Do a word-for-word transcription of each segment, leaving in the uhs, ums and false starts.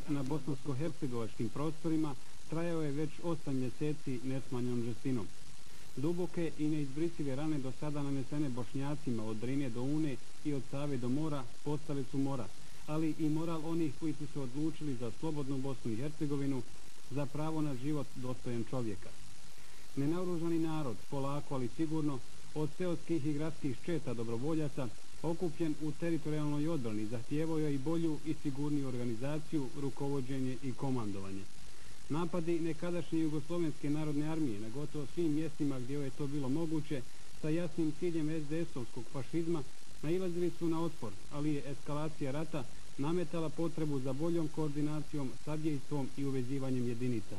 na bosansko-hercegovačkim prostorima trajao je već osam mjeseci nesmanjenom žestinom. Duboke i neizbrisive rane do sada nanesene Bošnjacima od Drine do Une i od Save do mora postale su moral, ali i moral onih koji su se odlučili za slobodnu Bosnu i Hercegovinu, za pravo na život dostojan čovjeka. Nenaoružani narod, polako ali sigurno, od seoskih i gradskih ščeta dobrovoljaca, okupljen u teritorijalnoj odbrani, zahtijevao je i bolju i sigurniju organizaciju, rukovođenje i komandovanje. Napadi nekadašnje Jugoslovenske narodne armije na gotovo svim mjestima gdje je to bilo moguće, sa jasnim ciljem es de esovskog fašizma, nailazili su na otpor, ali je eskalacija rata nametala potrebu za boljom koordinacijom, sadjejstvom i uvezivanjem jedinica.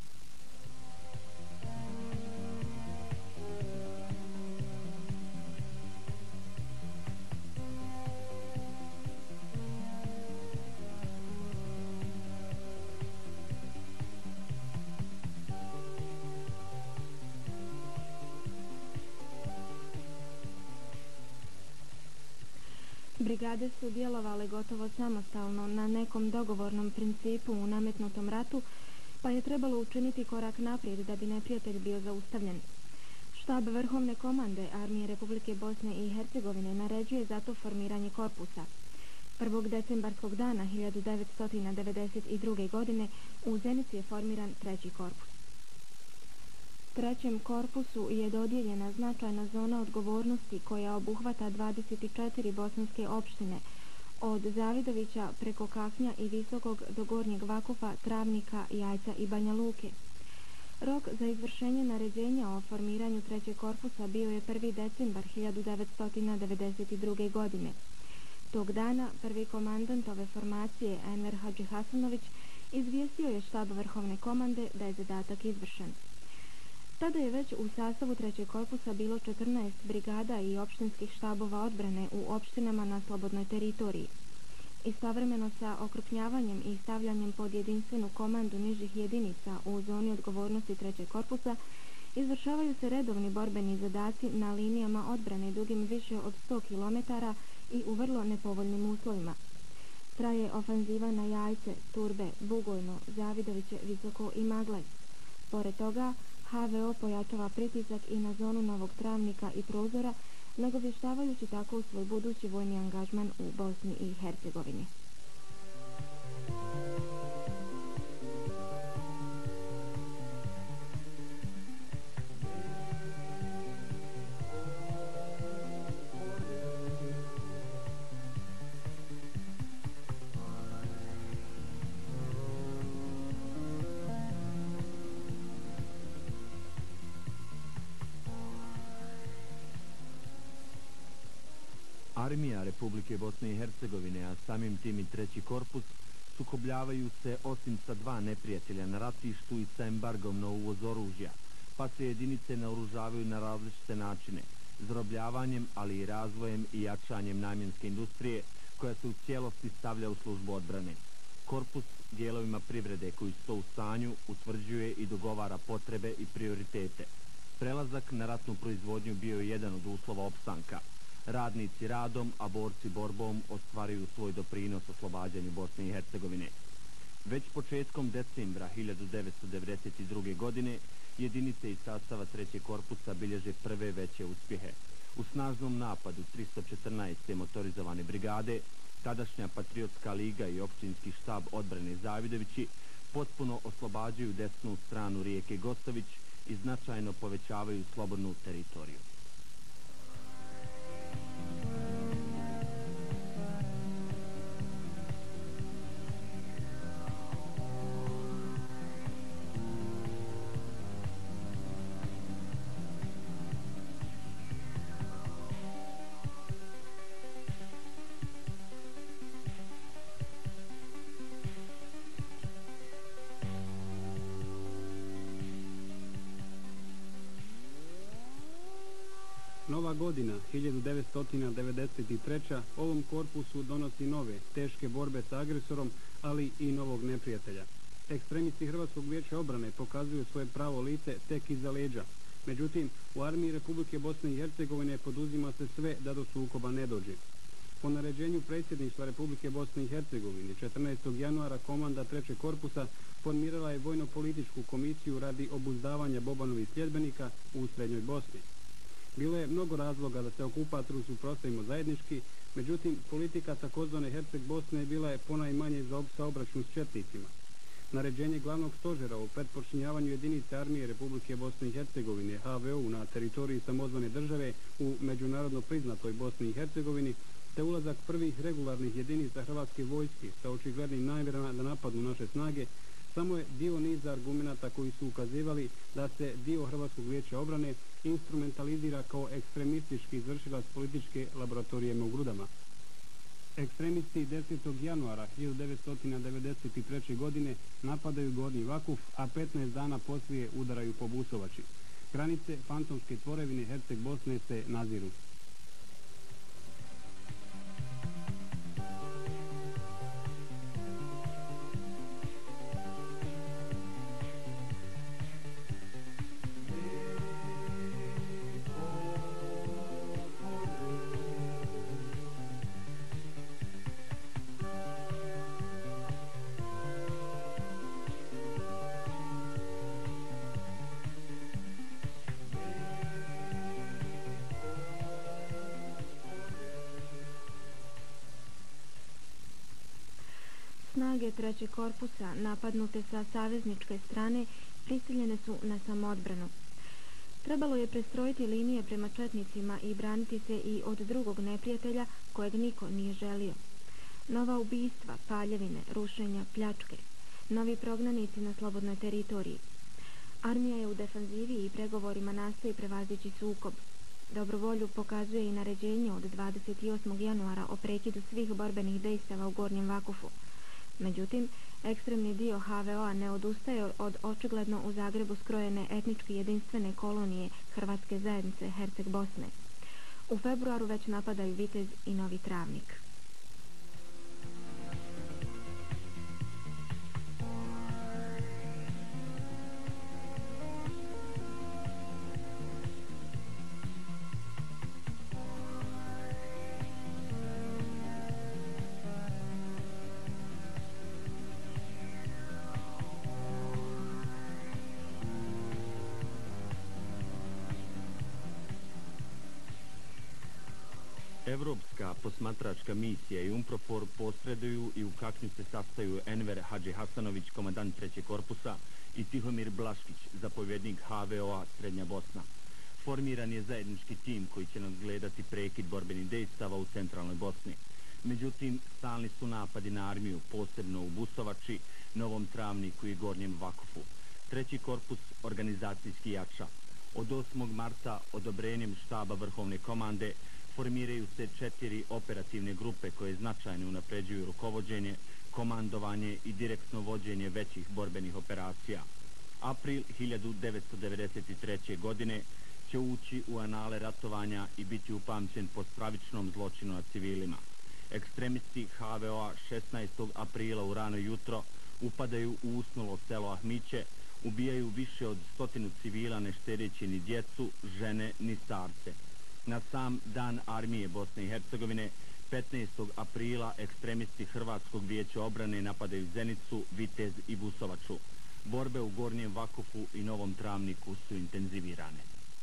Brigade su djelovale gotovo samostalno na nekom dogovornom principu u nametnutom ratu, pa je trebalo učiniti korak naprijed da bi neprijatelj bio zaustavljen. Štab Vrhovne komande Armije Republike Bosne i Hercegovine naređuje zato formiranje korpusa. prvog decembarskog dana hiljadu devetsto devedeset druge. godine u Zenici je formiran treći korpus. Trećem korpusu je dodijeljena značajna zona odgovornosti koja obuhvata dvadeset četiri bosanske opštine, od Zavidovića preko Kaknja i Visokog do Gornjeg Vakufa, Travnika, Jajca i Banja Luke. Rok za izvršenje naređenja o formiranju trećeg korpusa bio je prvi decembar hiljadu devetsto devedeset druge. godine. Tog dana prvi komandant ove formacije, Enver Hadži Hasanović, izvijestio je štab Vrhovne komande da je zadatak izvršen. Tada je već u sastavu trećeg korpusa bilo četrnaest brigada i opštinskih štabova odbrane u opštinama na slobodnoj teritoriji. Istovremeno sa okrupnjavanjem i stavljanjem pod jedinstvenu komandu nižih jedinica u zoni odgovornosti trećeg korpusa izvršavaju se redovni borbeni zadaci na linijama odbrane dugim više od sto kilometara i u vrlo nepovoljnim uslovima. Traje ofanziva na Jajce, Turbe, Bugojno, Zavidoviće, Visoko i Maglaj. Pored toga, ha ve o pojačava pritisak i na zonu Novog Travnika i Prozora, nagovještavajući tako u svoj budući vojni angažman u Bosni i Hercegovini. Armija Republike Bosne i Hercegovine, a samim tim i treći korpus, sukobljavaju se osim sa dva neprijatelja na ratištu i sa embargom na uvoz oružja, pa se jedinice naoružavaju na različite načine, zarobljavanjem, ali i razvojem i jačanjem namjenske industrije, koja se u cijelosti stavlja u službu odbrane. Korpus dijelovima privrede koji su to u stanju utvrđuje i dogovara potrebe i prioritete. Prelazak na ratnu proizvodnju bio je jedan od uslova opstanka. Radnici radom, a borci borbom ostvaruju svoj doprinos oslobađanju Bosne i Hercegovine. Već početkom decembra hiljadu devetsto devedeset druge. godine jedinice iz sastava trećeg korpusa bilježe prve veće uspjehe. U snažnom napadu tristo četrnaeste motorizovane brigade, tadašnja Patriotska liga i općinski štab odbrane Zavidovići potpuno oslobađaju desnu stranu rijeke Gostović i značajno povećavaju slobodnu teritoriju. Nova godina, hiljadu devetsto devedeset treća. ovom korpusu donosi nove, teške borbe sa agresorom, ali i novog neprijatelja. Ekstremisti Hrvatskog vijeća obrane pokazuju svoje pravo lice tek iza leđa. Međutim, u armiji Republike Bosne i Hercegovine poduzima se sve da do sukoba ne dođe. Po naređenju predsjedništva Republike Bosne i Hercegovine četrnaestog januara komanda trećeg korpusa formirala je vojno-političku komisiju radi obuzdavanja Bobanovih sljedbenika u Srednjoj Bosni. Bilo je mnogo razloga da se okupatoru suprotstavimo zajednički, međutim politika takozvane Herceg Bosne bila je ponajmanje za saobračun s četnicima. Naređenje glavnog stožera o pretpočinjavanju jedinice armije Republike Bosne i Hercegovine H V O na teritoriji samozvane države u međunarodno priznatoj Bosni i Hercegovini te ulazak prvih regularnih jedinica Hrvatske vojske sa očiglednim namjerama da napadu naše snage samo je dio niza argumenata koji su ukazivali da se dio Hrvatskog vijeća obrane instrumentalizira kao ekstremistički izvršilac političke laboratorije u Grudama. Ekstremisti desetog januara hiljadu devetsto devedeset treće. godine napadaju Gornji Vakuf, a petnaest dana poslije udaraju po Busovači. Granice fantomske tvorevine Herceg Bosne se naziru. Snage trećeg korpusa, napadnute sa savezničke strane, prisiljene su na samoodbranu. Trebalo je prestrojiti linije prema četnicima i braniti se i od drugog neprijatelja kojeg niko nije želio. Nova ubistva, paljevine, rušenja, pljačke, novi prognanici na slobodnoj teritoriji. Armija je u defanzivi i pregovorima nastoji prevazići sukob. Dobrovolju pokazuje i naređenje od dvadeset osmog januara o prekidu svih borbenih dejstava u Gornjem Vakufu. Međutim, ekstremni dio H V O-a ne odustaje od očigledno u Zagrebu skrojene etnički jedinstvene kolonije Hrvatske zajednice Herceg Bosne. U februaru već napadaju Vitez i Novi Travnik. Evropska posmatračka misija i UNPROFOR posreduju i u Kakanju se sastaju Enver Hadži Hasanović, komandant trećeg korpusa, i Tihomir Blaškić, zapovjednik H V O-a Srednja Bosna. Formiran je zajednički tim koji će nadgledati prekid borbenih dejstava u centralnoj Bosni. Međutim, stalni su napadi na armiju, posebno u Busovači, Novom Travniku i Gornjem Vakufu. Treći korpus organizacijski jača. Od osmog marta odobrenjem štaba Vrhovne komande formiraju se četiri operativne grupe koje značajno unapređuju rukovođenje, komandovanje i direktno vođenje većih borbenih operacija. April hiljadu devetsto devedeset treće. godine će ući u anale ratovanja i biti upamćen po stravičnom zločinu nad civilima. Ekstremisti H V O-a šesnaestog aprila u rano jutro upadaju u usnulo selo Ahmiće, ubijaju više od stotinu civila ne štedeći ni djecu, žene ni starce. Na sam dan armije Bosne i Hercegovine, petnaestog aprila, ekstremisti Hrvatskog vijeća obrane napadaju Zenicu, Vitez i Busovaču. Borbe u Gornjem Vakufu i Novom Travniku su intenzivirane.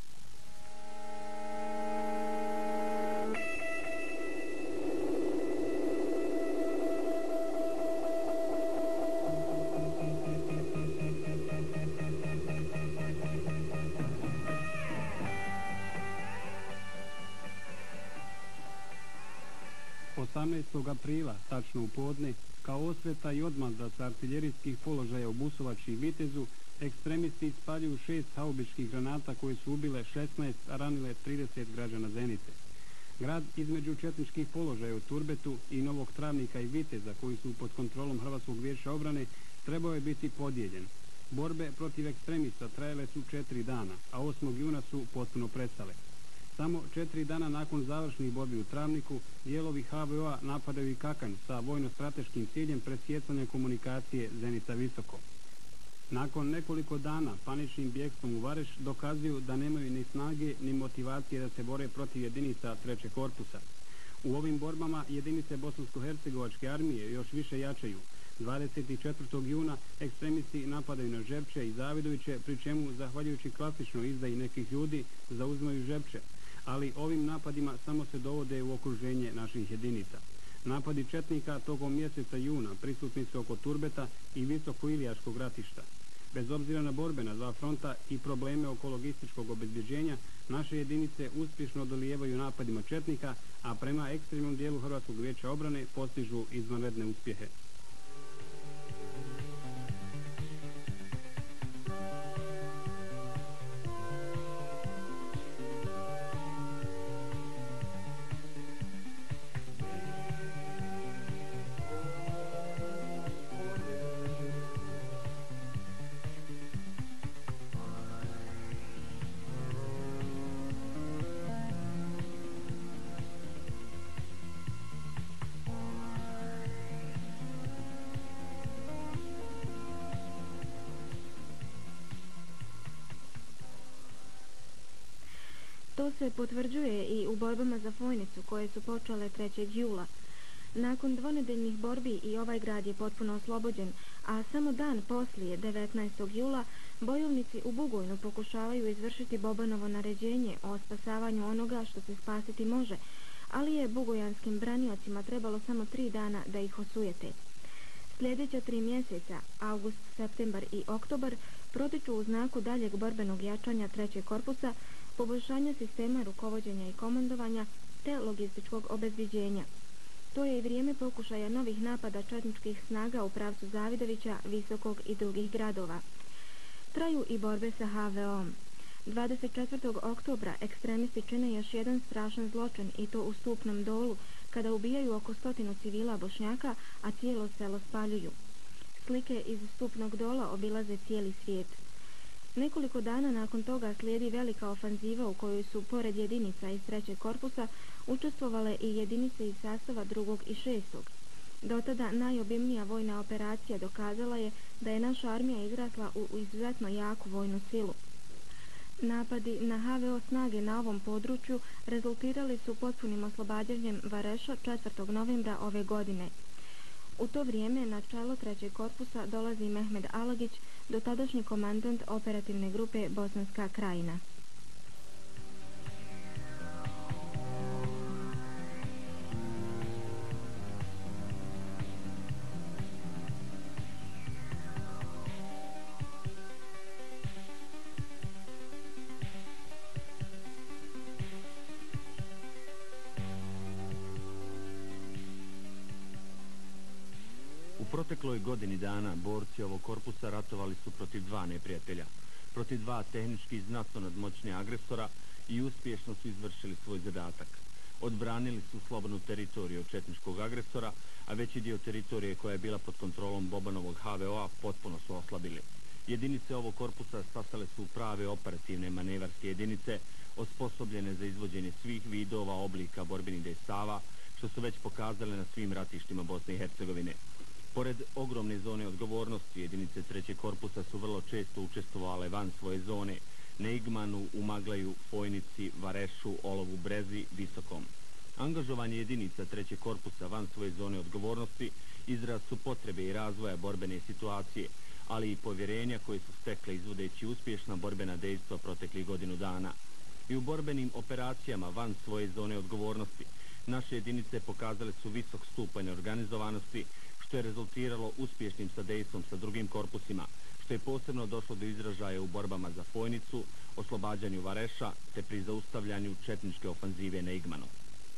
osamnaestog aprila, tačno u podne, kao osveta i odmazda sa artiljerijskih položaja u Busovači i Vitezu, ekstremisti ispaljuju šest haubičkih granata koje su ubile šesnaest, a ranile trideset građana Zenice. Grad između četničkih položaja u Turbetu i Novog Travnika i Viteza, koji su pod kontrolom Hrvatskog vijeća obrane, trebao je biti podijeljen. Borbe protiv ekstremista trajale su četiri dana, a osmog juna su potpuno prestale. Samo četiri dana nakon završnih borbi u Travniku, dijelovi H V O-a napadaju i Kakanj sa vojno-strateškim ciljem presjecanja komunikacije Zenica-Visoko. Nakon nekoliko dana paničnim bjegstvom u Vareš dokazuju da nemaju ni snage ni motivacije da se bore protiv jedinica trećeg korpusa. U ovim borbama jedinice Bosansko-hercegovačke armije još više jačaju. dvadeset četvrtog juna ekstremisti napadaju na Žepče i Zavidoviće, pri čemu, zahvaljujući klasičnoj izdaji nekih ljudi, zauzimaju Žepče. Ali ovim napadima samo se dovode u okruženje naših jedinica. Napadi četnika tokom mjeseca juna prisutni su oko Turbeta i Visoko-Ilijaškog ratišta. Bez obzira na borbe na dva fronta i probleme oko logističkog obezbjeđenja, naše jedinice uspješno dolijevaju napadima četnika, a prema ekstremnom dijelu Hrvatskog vijeća obrane postižu izvanredne uspjehe. To se potvrđuje i u borbama za Fojnicu koje su počele trećeg jula. Nakon dvonedeljnih borbi i ovaj grad je potpuno oslobođen, a samo dan poslije, devetnaestog jula, bojovnici u Bugojnu pokušavaju izvršiti Bobanovo naređenje o spasavanju onoga što se spasiti može, ali je bugojanskim braniocima trebalo samo tri dana da ih osujete. Sljedeća tri mjeseca, avgust, septembar i oktobar, protiču u znaku daljeg borbenog jačanja trećeg korpusa, poboljšanja sistema rukovođenja i komandovanja te logističkog obezbiđenja. To je i vrijeme pokušaja novih napada četničkih snaga u pravcu Zavidovića, Visokog i drugih gradova. Traju i borbe sa ha ve om. dvadeset četvrtog oktobra ekstremisti čine još jedan strašan zločin i to u Stupnom dolu, kada ubijaju oko stotinu civila Bošnjaka, a cijelo selo spaljuju. Slike iz Stupnog dola obilaze cijeli svijet. Nekoliko dana nakon toga slijedi velika ofanziva u kojoj su, pored jedinica iz trećeg korpusa, učestvovale i jedinice iz sastava drugog i šestog. Dotada najobimnija vojna operacija dokazala je da je naša armija izrasla u izuzetno jaku vojnu silu. Napadi na ha ve o snage na ovom području rezultirali su potpunim oslobađanjem Vareša četvrtog novembra ove godine. U to vrijeme na čelo trećeg korpusa dolazi Mehmed Alagić, dotadašnji komandant operativne grupe Bosanska Krajina. U protekloj godini dana borci ovog korpusa ratovali su protiv dva neprijatelja, protiv dva tehnički znatno nadmoćne agresora i uspješno su izvršili svoj zadatak. Odbranili su slobodnu teritoriju od četničkog agresora, a veći dio teritorije koja je bila pod kontrolom Bobanovog ha ve o-a potpuno su oslabili. Jedinice ovog korpusa sastale su prave operativne manevarske jedinice, osposobljene za izvođenje svih vidova oblika borbenih dejstava, što su već pokazale na svim ratištima Bosne i Hercegovine. Pored ogromne zone odgovornosti, jedinice trećeg korpusa su vrlo često učestvovale van svoje zone, na Igmanu, u Maglaju, Fojnici, Varešu, Olovu, Brezi, Visokom. Angažovanje jedinica trećeg korpusa van svoje zone odgovornosti izraz su potrebe i razvoja borbene situacije, ali i povjerenja koje su stekle izvodeći uspješna borbena dejstva proteklih godinu dana. I u borbenim operacijama van svoje zone odgovornosti naše jedinice pokazale su visok stupanj organizovanosti, što je rezultiralo uspješnim sadejstvom sa drugim korpusima, što je posebno došlo do izražaja u borbama za Fojnicu, oslobađanju Vareša te pri zaustavljanju četničke ofanzive na Igmanu.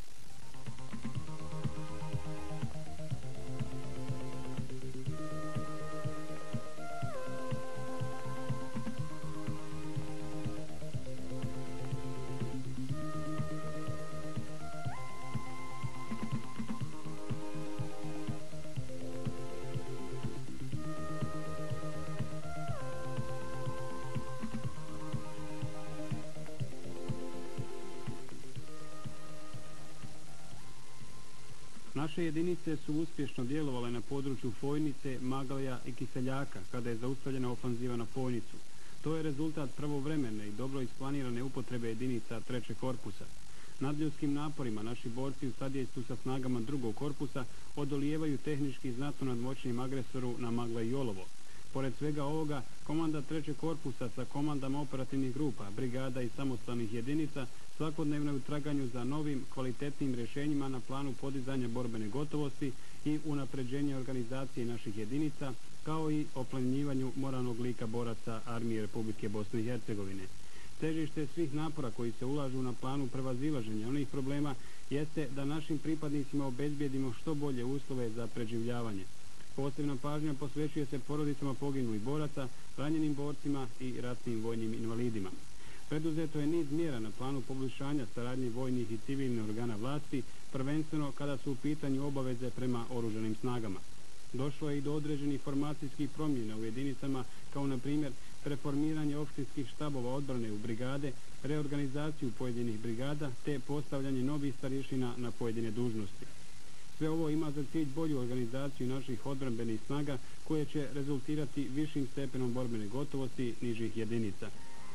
Naše jedinice su uspješno djelovale na području Fojnice, Maglaja i Kiseljaka kada je zaustavljena ofanziva na Fojnicu. To je rezultat pravovremene i dobro isplanirane upotrebe jedinica trećeg korpusa. Nadljudskim naporima naši borci u sadjejstvu sa snagama drugog korpusa odolijevaju tehnički znatno nadmoćnim agresoru na Magla i Olovo. Pored svega ovoga, komanda trećeg korpusa sa komandama operativnih grupa, brigada i samostalnih jedinica svakodnevno je u traganju za novim, kvalitetnim rješenjima na planu podizanja borbene gotovosti i unapređenja organizacije naših jedinica, kao i oplemenjivanju moralnog lika boraca Armije Republike Bosne i Hercegovine. Težište svih napora koji se ulažu na planu prevazilaženja onih problema jeste da našim pripadnicima obezbijedimo što bolje uslove za preživljavanje. Posebna pažnja posvećuje se porodicama poginulih boraca, ranjenim borcima i ratnim vojnim invalidima. Preduzeto je niz mjera na planu poboljšanja saradnje vojnih i civilnih organa vlasti, prvenstveno kada su u pitanju obaveze prema oružanim snagama. Došlo je i do određenih formacijskih promjena u jedinicama, kao na primjer preformiranje opštinskih štabova odbrane u brigade, reorganizaciju pojedinih brigada te postavljanje novih starješina na pojedine dužnosti. Sve ovo ima za cilj bolju organizaciju naših odbrambenih snaga koje će rezultirati višim stepenom borbene gotovosti nižih jedinica.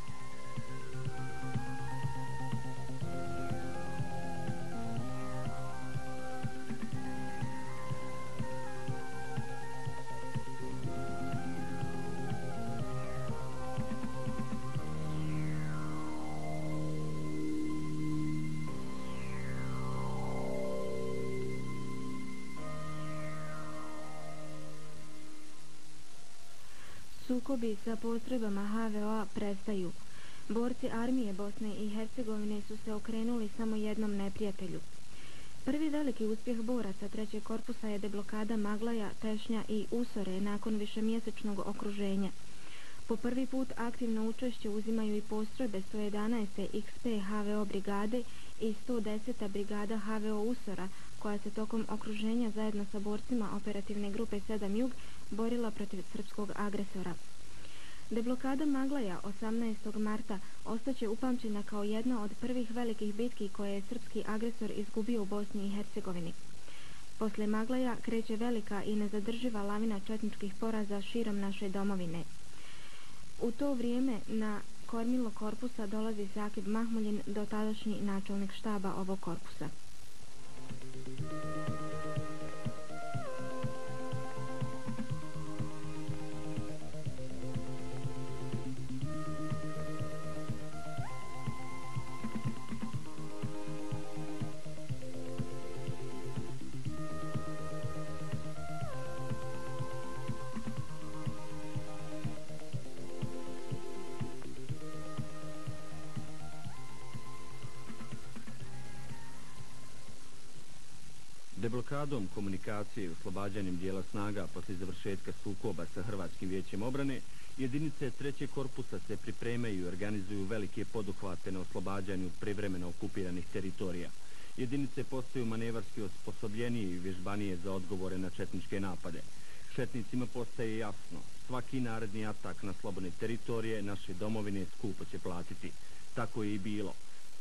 Sukobi sa postrojbama H V O-a prestaju. Borci Armije Bosne i Hercegovine su se okrenuli samo jednom neprijatelju. Prvi veliki uspjeh boraca trećeg korpusa je deblokada Maglaja, Tešnja i Usore nakon višemjesečnog okruženja. Po prvi put aktivno učešće uzimaju i postrojbe sto jedanaeste X P H V O brigade i sto deseta brigada H V O Usora, koja se tokom okruženja zajedno sa borcima operativne grupe sedam Jug borila protiv srpskog agresora. Deblokada Maglaja osamnaestog marta ostaće upamćena kao jedna od prvih velikih bitki koje je srpski agresor izgubio u Bosni i Hercegovini. Posle Maglaja kreće velika i nezadrživa lavina četničkih poraza širom naše domovine. U to vrijeme na kormilo korpusa dolazi Sakib Mahmuljin, dotadašnji načelnik štaba ovog korpusa. Deblokadom komunikacije i oslobađanjem dijela snaga poslije završetka sukoba sa Hrvatskim vijećem obrane, jedinice trećeg korpusa se pripremaju i organizuju velike poduhvate na oslobađanju privremeno okupiranih teritorija. Jedinice postaju manevarski osposobljenije i vježbanije za odgovore na četničke napade. Četnicima postaje jasno, svaki naredni atak na slobodne teritorije naše domovine skupo će platiti. Tako je i bilo.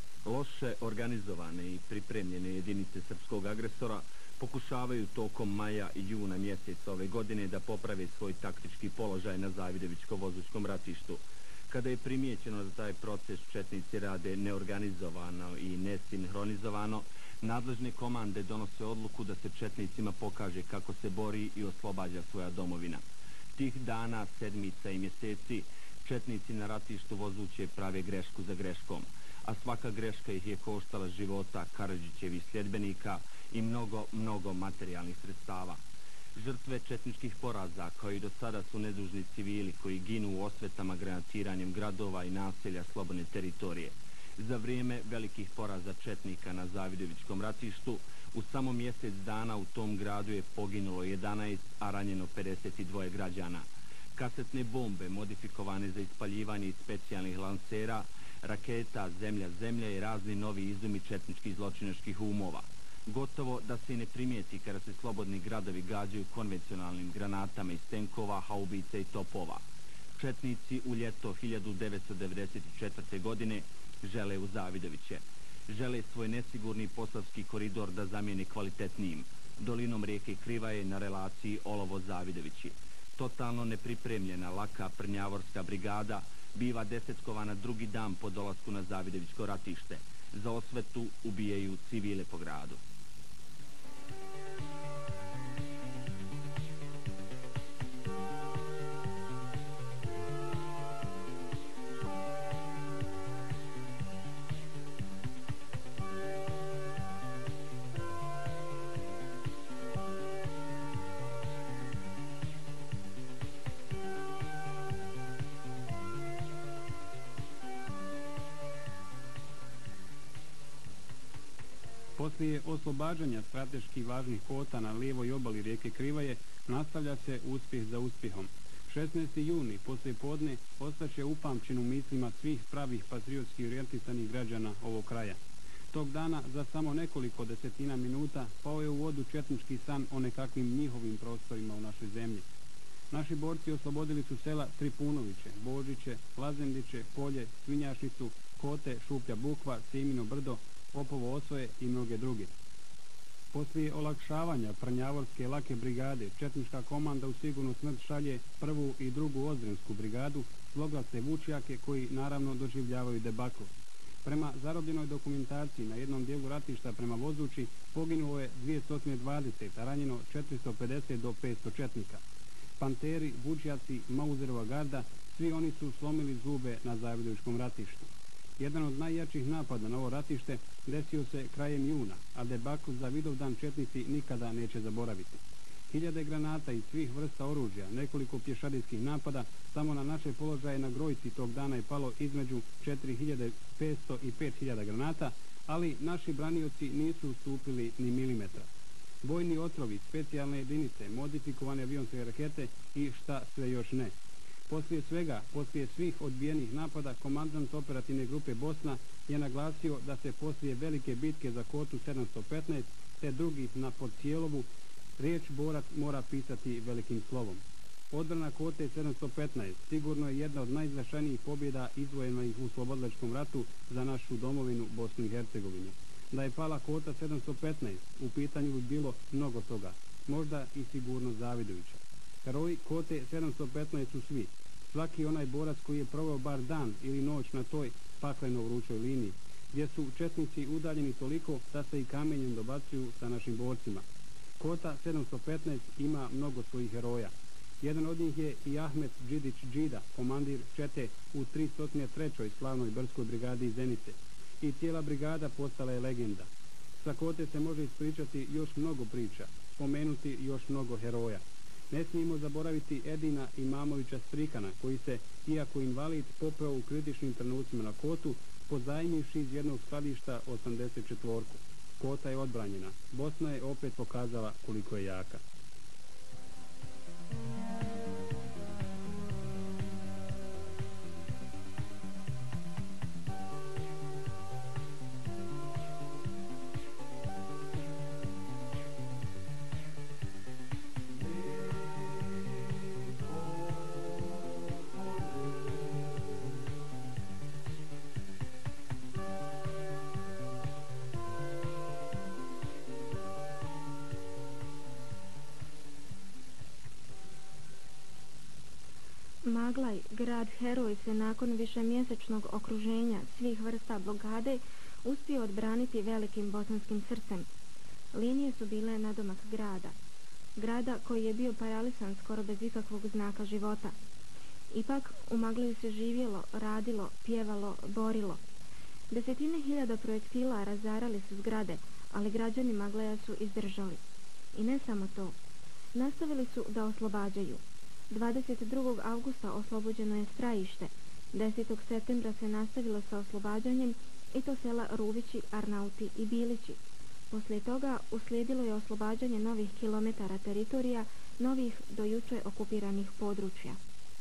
Loše organizovane i pripremljene jedinice srpskog agresora pokušavaju tokom maja i juna mjeseca ove godine da poprave svoj taktički položaj na Zavidovićko-vozućkom ratištu. Kada je primijećeno da taj proces četnici rade neorganizovano i nesinhronizovano, nadležne komande donose odluku da se četnicima pokaže kako se bori i oslobađa svoja domovina. Tih dana, sedmica i mjeseci četnici na ratištu vozuće prave grešku za greškom, a svaka greška ih je koštala života Karadžićevih sljedbenika i mnogo, mnogo materijalnih sredstava. Žrtve četničkih poraza, kao i do sada, su nedužni civili koji ginu u osvetama granatiranjem gradova i naselja slobodne teritorije. Za vrijeme velikih poraza četnika na Zavidovićkom ratištu, u samo mjesec dana u tom gradu je poginulo jedanaest, a ranjeno pedeset dva građana. Kasetne bombe, modifikovane za ispaljivanje iz specijalnih lansera, raketa, zemlja-zemlja i razni novi izumi četničkih zločinačkih umova. Gotovo da se i ne primijeti kada se slobodni gradovi gađaju konvencionalnim granatama iz tenkova, haubica i topova. Četnici u ljeto hiljadu devetsto devedeset četvrte. godine žele u Zavidoviće. Žele svoj nesigurni posavski koridor da zamijene kvalitetnijim, dolinom rijeke Krivaje na relaciji Olovo-Zavidovići. Totalno nepripremljena laka Prnjavorska brigada biva desetkovana drugi dan po dolasku na Zavidovićko ratište. Za osvetu ubijaju civile po gradu. Poslije oslobađanja strateški važnih kota na lijevoj obali rijeke Krivaje nastavlja se uspjeh za uspjehom. šesnaesti juni poslije podne ostaće upamćen u mislima svih pravih patriotski orijentisanih građana ovog kraja. Tog dana za samo nekoliko desetina minuta pao je u vodu četnički san o nekakvim njihovim prostorima u našoj zemlji. Naši borci oslobodili su sela Tripunoviće, Božiće, Lazendiće, Polje, Svinjašnicu, Kote, Šuplja Bukva, Simino Brdo, Popovo Osvoje i mnoge druge. Poslije olakšavanja Prnjavorske lake brigade, četnička komanda u sigurnu smrt šalje prvu i drugu Ozrensku brigadu, zloglasne vučjake koji naravno doživljavaju debakl. Prema zarobljenoj dokumentaciji na jednom dijelu ratišta prema Vozući poginulo je dvjesto dvadeset, a ranjeno četiristo pedeset do petsto četnika. Panteri, vučjaci, Mauzerova garda, svi oni su slomili zube na Zavidovičkom ratištu. Jedan od najjačih napada na ovo ratište desio se krajem juna, a debakl za Vidovdan četnici nikada neće zaboraviti. Hiljade granata i svih vrsta oružja, nekoliko pješadijskih napada, samo na naše položaje na Grojci tog dana je palo između četiri hiljade petsto i pet hiljada granata, ali naši branioci nisu ustupili ni milimetra. Bojni otrovi, specijalne jedinice, modifikovane avionske rakete i šta sve još ne. Poslije svega, poslije svih odbijenih napada, komandant operativne grupe Bosna je naglasio da se poslije velike bitke za Kotu sedamsto petnaest te drugih na Podcijelovu riječ borac mora pisati velikim slovom. Odbrana Kote sedamsto petnaest sigurno je jedna od najznačajnijih pobjeda izvojenih u slobodilačkom ratu za našu domovinu Bosnu i Hercegovinu. Da je pala Kota sedamsto petnaest, u pitanju bi bilo mnogo toga, možda i sigurno Zavidovića. Heroji Kote sedamsto petnaest su svi. Svaki onaj borac koji je proveo bar dan ili noć na toj pakleno vrućoj liniji, gdje su četnici udaljeni toliko da se i kamenjem dobacuju sa našim borcima. Kota sedamsto petnaest ima mnogo svojih heroja. Jedan od njih je i Ahmet Džidić Džida, komandir čete u tristo trećoj slavnoj brdskoj brigadi iz Zenice. I cijela brigada postala je legenda. Sa Kote se može ispričati još mnogo priča, spomenuti još mnogo heroja. Ne smijemo zaboraviti Edina Imamovića Strikana, koji se, iako invalid, popeo u kritičnim trenucima na Kotu, pozajmivši iz jednog skladišta osamdeset četvorku. Kota je odbranjena. Bosna je opet pokazala koliko je jaka. Maglaj, grad heroj, se nakon višemjesečnog okruženja svih vrsta blokade uspio odbraniti velikim bosanskim srcem. Linije su bile nadomak grada. Grada koji je bio paralisan skoro bez ikakvog znaka života. Ipak u Maglaju se živjelo, radilo, pjevalo, borilo. Desetine hiljada projektila razarali su zgrade, ali građani Maglaja su izdržali. I ne samo to. Nastavili su da oslobađaju. dvadeset drugog avgusta oslobođeno je Strajište, desetog septembra se nastavilo sa oslobađanjem i to sela Ruvići, Arnauti i Bilići. Poslije toga uslijedilo je oslobađanje novih kilometara teritorija, novih do juče okupiranih područja.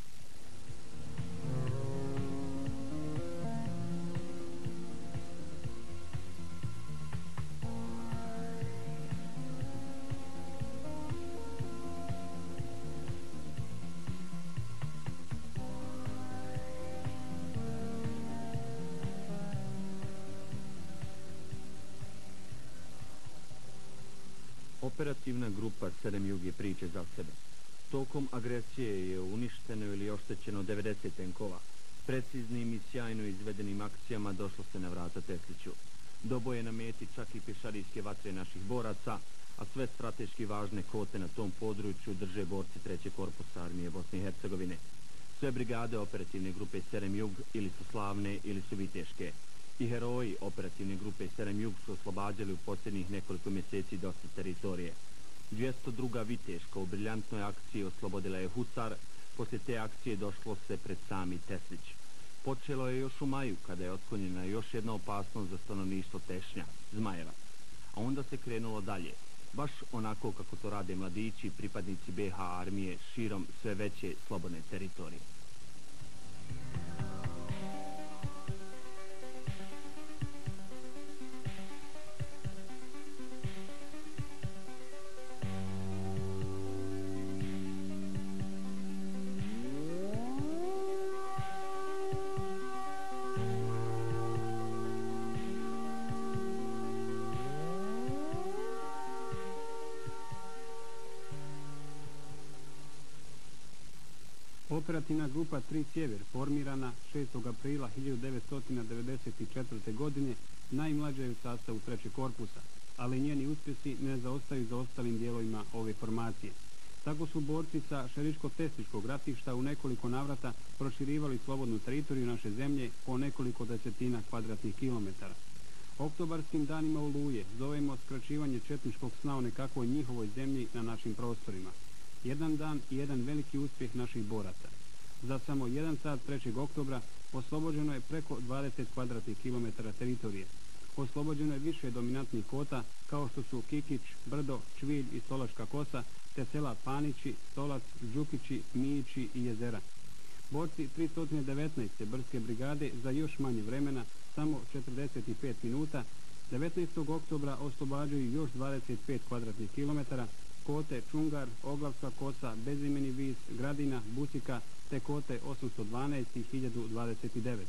Operativna grupa sedam Jug je priče za sebe. Tokom agresije je uništeno ili oštećeno devedeset tenkova. Preciznim i sjajno izvedenim akcijama došlo se na vrata Tesliću. Doboje na meti čak i pješadijske vatre naših boraca, a sve strateški važne kote na tom području drže borci trećeg korpusa armije Bosne i Hercegovine. Sve brigade operativne grupe Serem Jug ili su slavne ili su viteške. I heroji operativne grupe Serem Jug su oslobađali u posljednjih nekoliko mjeseci dosta teritorije. dvjesto druga viteška u briljantnoj akciji oslobodila je Husar, poslije te akcije došlo se pred sami Teslić. Počelo je još u maju, kada je otklonjena još jedna opasnost za stanovništvo Tešnja, Zmajevac. A onda se krenulo dalje, baš onako kako to rade mladići i pripadnici be ha armije širom sve veće slobodne teritorije. Operativna grupa tri Sjever, formirana šestog aprila hiljadu devetsto devedeset četvrte. godine, najmlađa je u sastavu trećeg korpusa, ali njeni uspjesi ne zaostaju za ostalim dijelovima ove formacije. Tako su borci sa šeriško-testičkog ratišta u nekoliko navrata proširivali slobodnu teritoriju naše zemlje po nekoliko desetina kvadratnih kilometara. Oktobarskim danima Oluje zovemo skraćivanje četničkog sna o nekakvoj njihovoj zemlji na našim prostorima. Jedan dan i jedan veliki uspjeh naših boraca. Za samo jedan sat trećeg oktobra oslobođeno je preko dvadeset kvadratnih kilometara teritorije. Oslobođeno je više dominantnih kota kao što su Kikić, Brdo, Čvilj i Stolačka kosa, te sela Panići, Stolac, Đukići, Mijići i jezera. Borci tristo devetnaeste. Brdske brigade za još manje vremena, samo četrdeset pet minuta, devetnaestog oktobra oslobađaju još dvadeset pet kvadratnih kilometara, kote Čungar, Oglavska kosa, Bezimeni Vis, Gradina, Busika, te kote osamsto dvanaest i hiljadu dvadeset devet.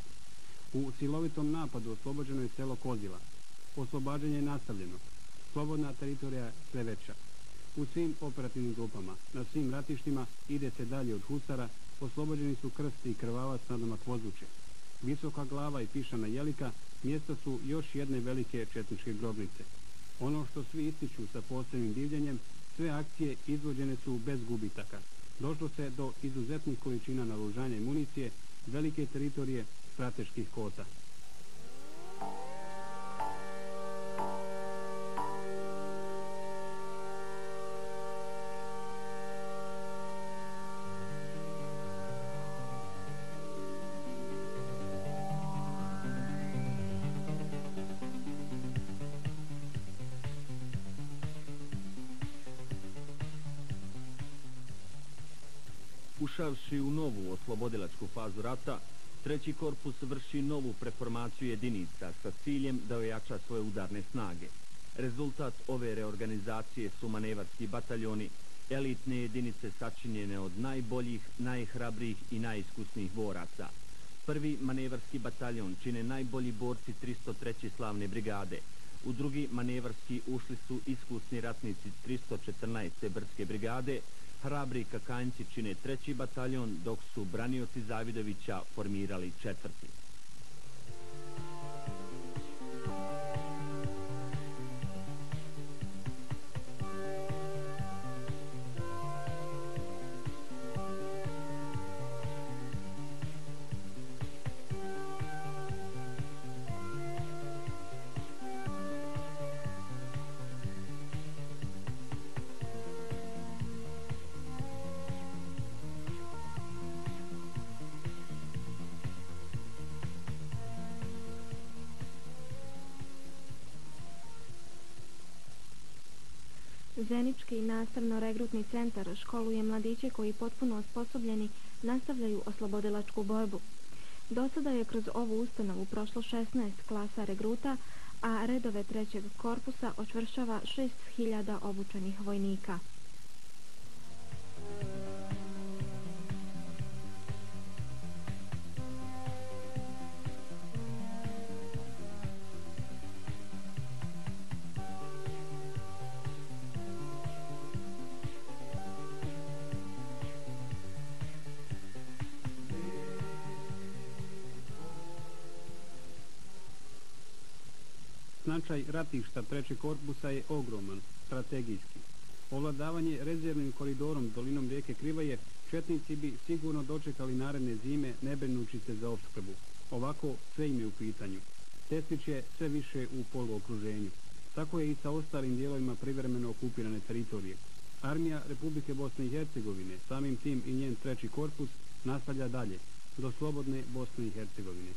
U silovitom napadu oslobođeno je selo Kozila. Oslobađanje je nastavljeno. Slobodna teritorija je sve veća. U svim operativnim grupama, na svim ratištima ide se dalje od Husara, oslobođeni su Krst i Krvavac nadomak Vozuće. Visoka Glava i Pišana Jelika mjesto su još jedne velike četničke grobnice. Ono što svi ističu sa posebnim divljenjem, sve akcije izvođene su bez gubitaka. Došlo se do izuzetnih količina naoružanja i municije, velike teritorije, strateških kota. Ušavši u novu oslobodilačku fazu rata, treći korpus vrši novu preformaciju jedinica sa ciljem da ojača svoje udarne snage. Rezultat ove reorganizacije su manevarski bataljoni, elitne jedinice sačinjene od najboljih, najhrabrijih i najiskusnijih boraca. Prvi manevarski bataljon čine najbolji borci tristo treće slavne brigade. U drugi manevarski ušli su iskusni ratnici tristo četrnaeste Brdske brigade. Hrabri Kakanjci čine treći bataljon, dok su branioci Zavidovića formirali četvrti. Zenički nastavno-regrutni centar školuje mladiće koji potpuno osposobljeni nastavljaju oslobodilačku borbu. Do sada je kroz ovu ustanovu prošlo šesnaest klasa regruta, a redove trećeg korpusa očvršava šest hiljada obučenih vojnika. Značaj ratišta trećeg korpusa je ogroman, strategijski. Ovladavanje rezervnim koridorom dolinom rijeke Krivaje četnici bi sigurno dočekali naredne zime ne brinući se za opskrbu. Ovako sve im je u pitanju. Testić je sve više u poluokruženju. Tako je i sa ostalim dijelovima privremeno okupirane teritorije. Armija Republike Bosne i Hercegovine, samim tim i njen treći korpus, nastavlja dalje, do slobodne Bosne i Hercegovine.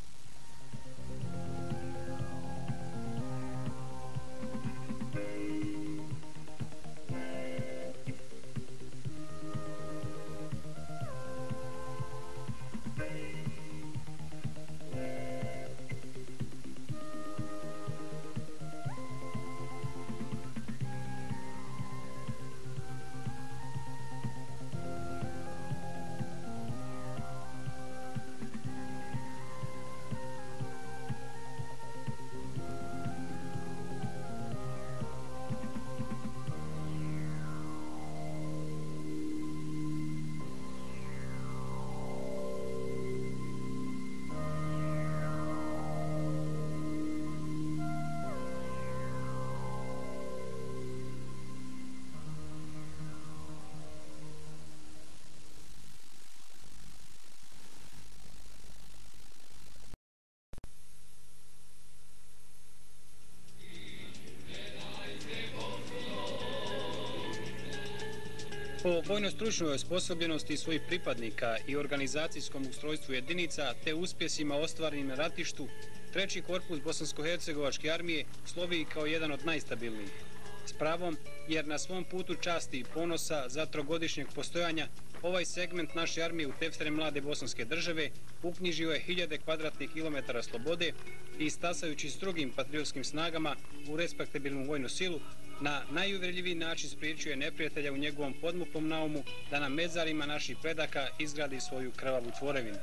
Po vojno-stručnoj osposobljenosti svojih pripadnika i organizacijskom ustrojstvu jedinica te uspjesima ostvarenim na ratištu, treći korpus Bosansko-hercegovačke armije slovi kao jedan od najstabilnijih. S pravom, jer na svom putu časti i ponosa za trogodišnjeg postojanja ovaj segment naše armije u teftere mlade bosanske države uknjižio je hiljade kvadratnih kilometara slobode i stasajući s drugim patriotskim snagama u respektabilnu vojnu silu, na najuvjerljiviji način spriječio je neprijatelja u njegovom podmuklom naumu da na mezarima naših predaka izgradi svoju krvavu tvorevinu.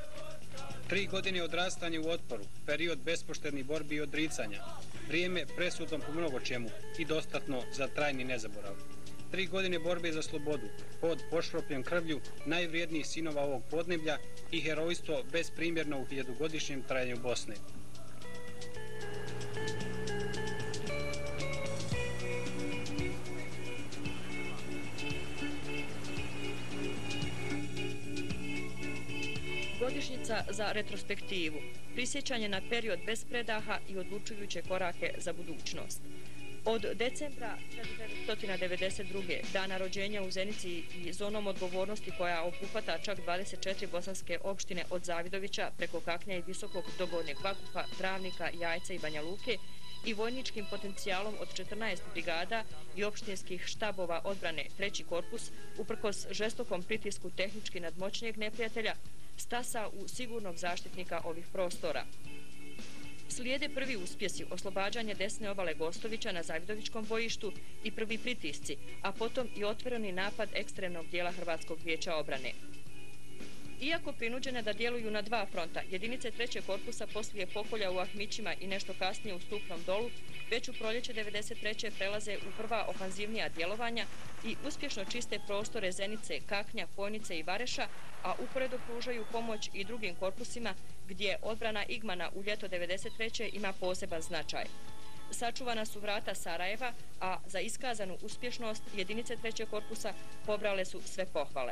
Tri godine odrastanja u otporu, period bespoštednih borbi i odricanja, vrijeme presudom po mnogo čemu i dostatno za trajni nezaborav. Tri godine borbe za slobodu, pod pošropljen krvlju najvrijednijih sinova ovog podneblja i herojstvo besprimjerno u hiljadugodišnjem trajanju Bosne. Godišnjica za retrospektivu, prisjećanje na period bez predaha i odlučujuće korake za budućnost. Od decembra hiljadu devetsto devedeset druge. dana rođenja u Zenici i zonom odgovornosti koja obuhvata čak dvadeset četiri bosanske opštine od Zavidovića preko Kaknja i Visokog do Gornjeg Vakufa, Travnika, Jajce i Banja Luke i vojničkim potencijalom od četrnaest brigada i opštinskih štabova odbrane treći korpus, uprkos žestokom pritisku tehnički nadmoćnijeg neprijatelja, stasa u sigurnog zaštitnika ovih prostora. Slijede prvi uspjesi, oslobađanje desne obale Gostovića na Zavidovićkom bojištu i prvi pritisci, a potom i otvoreni napad ekstremnog dijela Hrvatskog vijeća obrane. Iako prinuđene da djeluju na dva fronta, jedinice trećeg korpusa poslije pokolja u Ahmićima i nešto kasnije u Stupnom dolu, već u proljeće devedeset treće prelaze u prva ofanzivnija djelovanja i uspješno čiste prostore Zenice, Kaknja, Pojnice i Vareša, a uporedo pružaju pomoć i drugim korpusima gdje odbrana Igmana u ljeto devedeset treće ima poseban značaj. Sačuvana su vrata Sarajeva, a za iskazanu uspješnost jedinice trećeg korpusa pobrale su sve pohvale.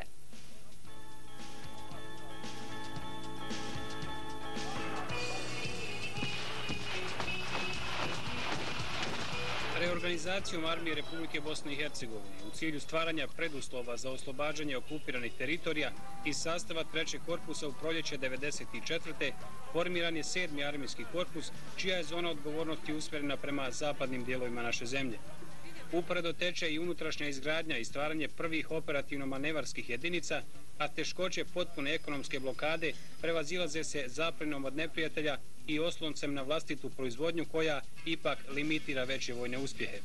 Reorganizacijom armije Republike Bosne i Hercegovine u cilju stvaranja preduslova za oslobađanje okupiranih teritorija iz sastava trećeg korpusa u proljeće devedeset četvrte formiran je sedmi armijski korpus, čija je zona odgovornosti usmjerena prema zapadnim dijelovima naše zemlje. Uporedo teče i unutrašnja izgradnja i stvaranje prvih operativno-manevarskih jedinica, a teškoće potpune ekonomske blokade prevazilaze se zaplinom od neprijatelja i osloncem na vlastitu proizvodnju koja ipak limitira veće vojne uspjehe.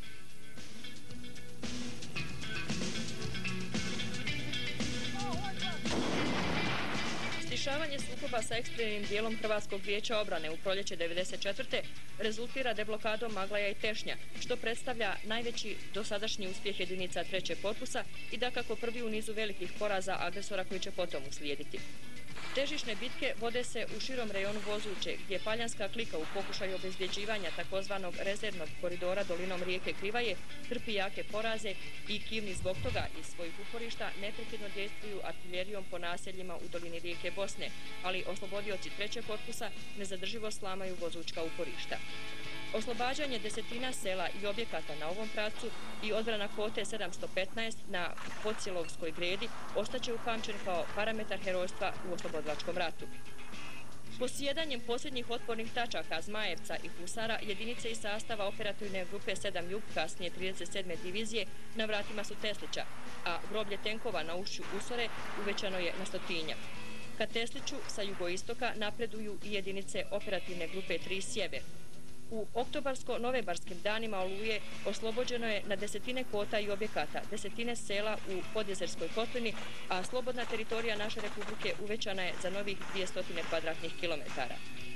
Stišavanje sukoba sa ekstremnim dijelom Hrvatskog vijeća obrane u proljeće devedeset četvrte rezultira deblokadom Maglaja i Tešnja, što predstavlja najveći dosadašnji uspjeh jedinica trećeg korpusa i dakako prvi u nizu velikih poraza agresora koji će potom uslijediti. Težišne bitke vode se u širom rejonu Vozuće, gdje paljanska klika u pokušaju obezbjeđivanja takozvanog rezervnog koridora dolinom rijeke Krivaje trpi jake poraze i kivni zbog toga iz svojih uporišta neprekidno djeluju artiljerijom po naseljima u dolini rijeke Bosne, ali oslobodioci trećeg korpusa nezadrživo slamaju vozučka uporišta. Oslobađanje desetina sela i objekata na ovom pravcu i odbrana kote sedamsto petnaest na Pocijelovskoj gredi ostaće upamćen kao parametar herojstva u oslobodilačkom ratu. Posjedanjem posljednjih otpornih tačaka Zmajevca i Husara, jedinice iz sastava operativne grupe sedam Jug, kasnije trideset sedme divizije, na vratima su Teslića, a groblje tenkova na ušću Usore uvećano je na stotinjak. Ka Tesliću sa jugoistoka napreduju i jedinice operativne grupe tri Sjever. U oktobarsko-novebarskim danima Oluje oslobođeno je na desetine kota i objekata, desetine sela u Podjezerskoj kotlini, a slobodna teritorija naše republike uvećana je za novih dvjesto kvadratnih kilometara.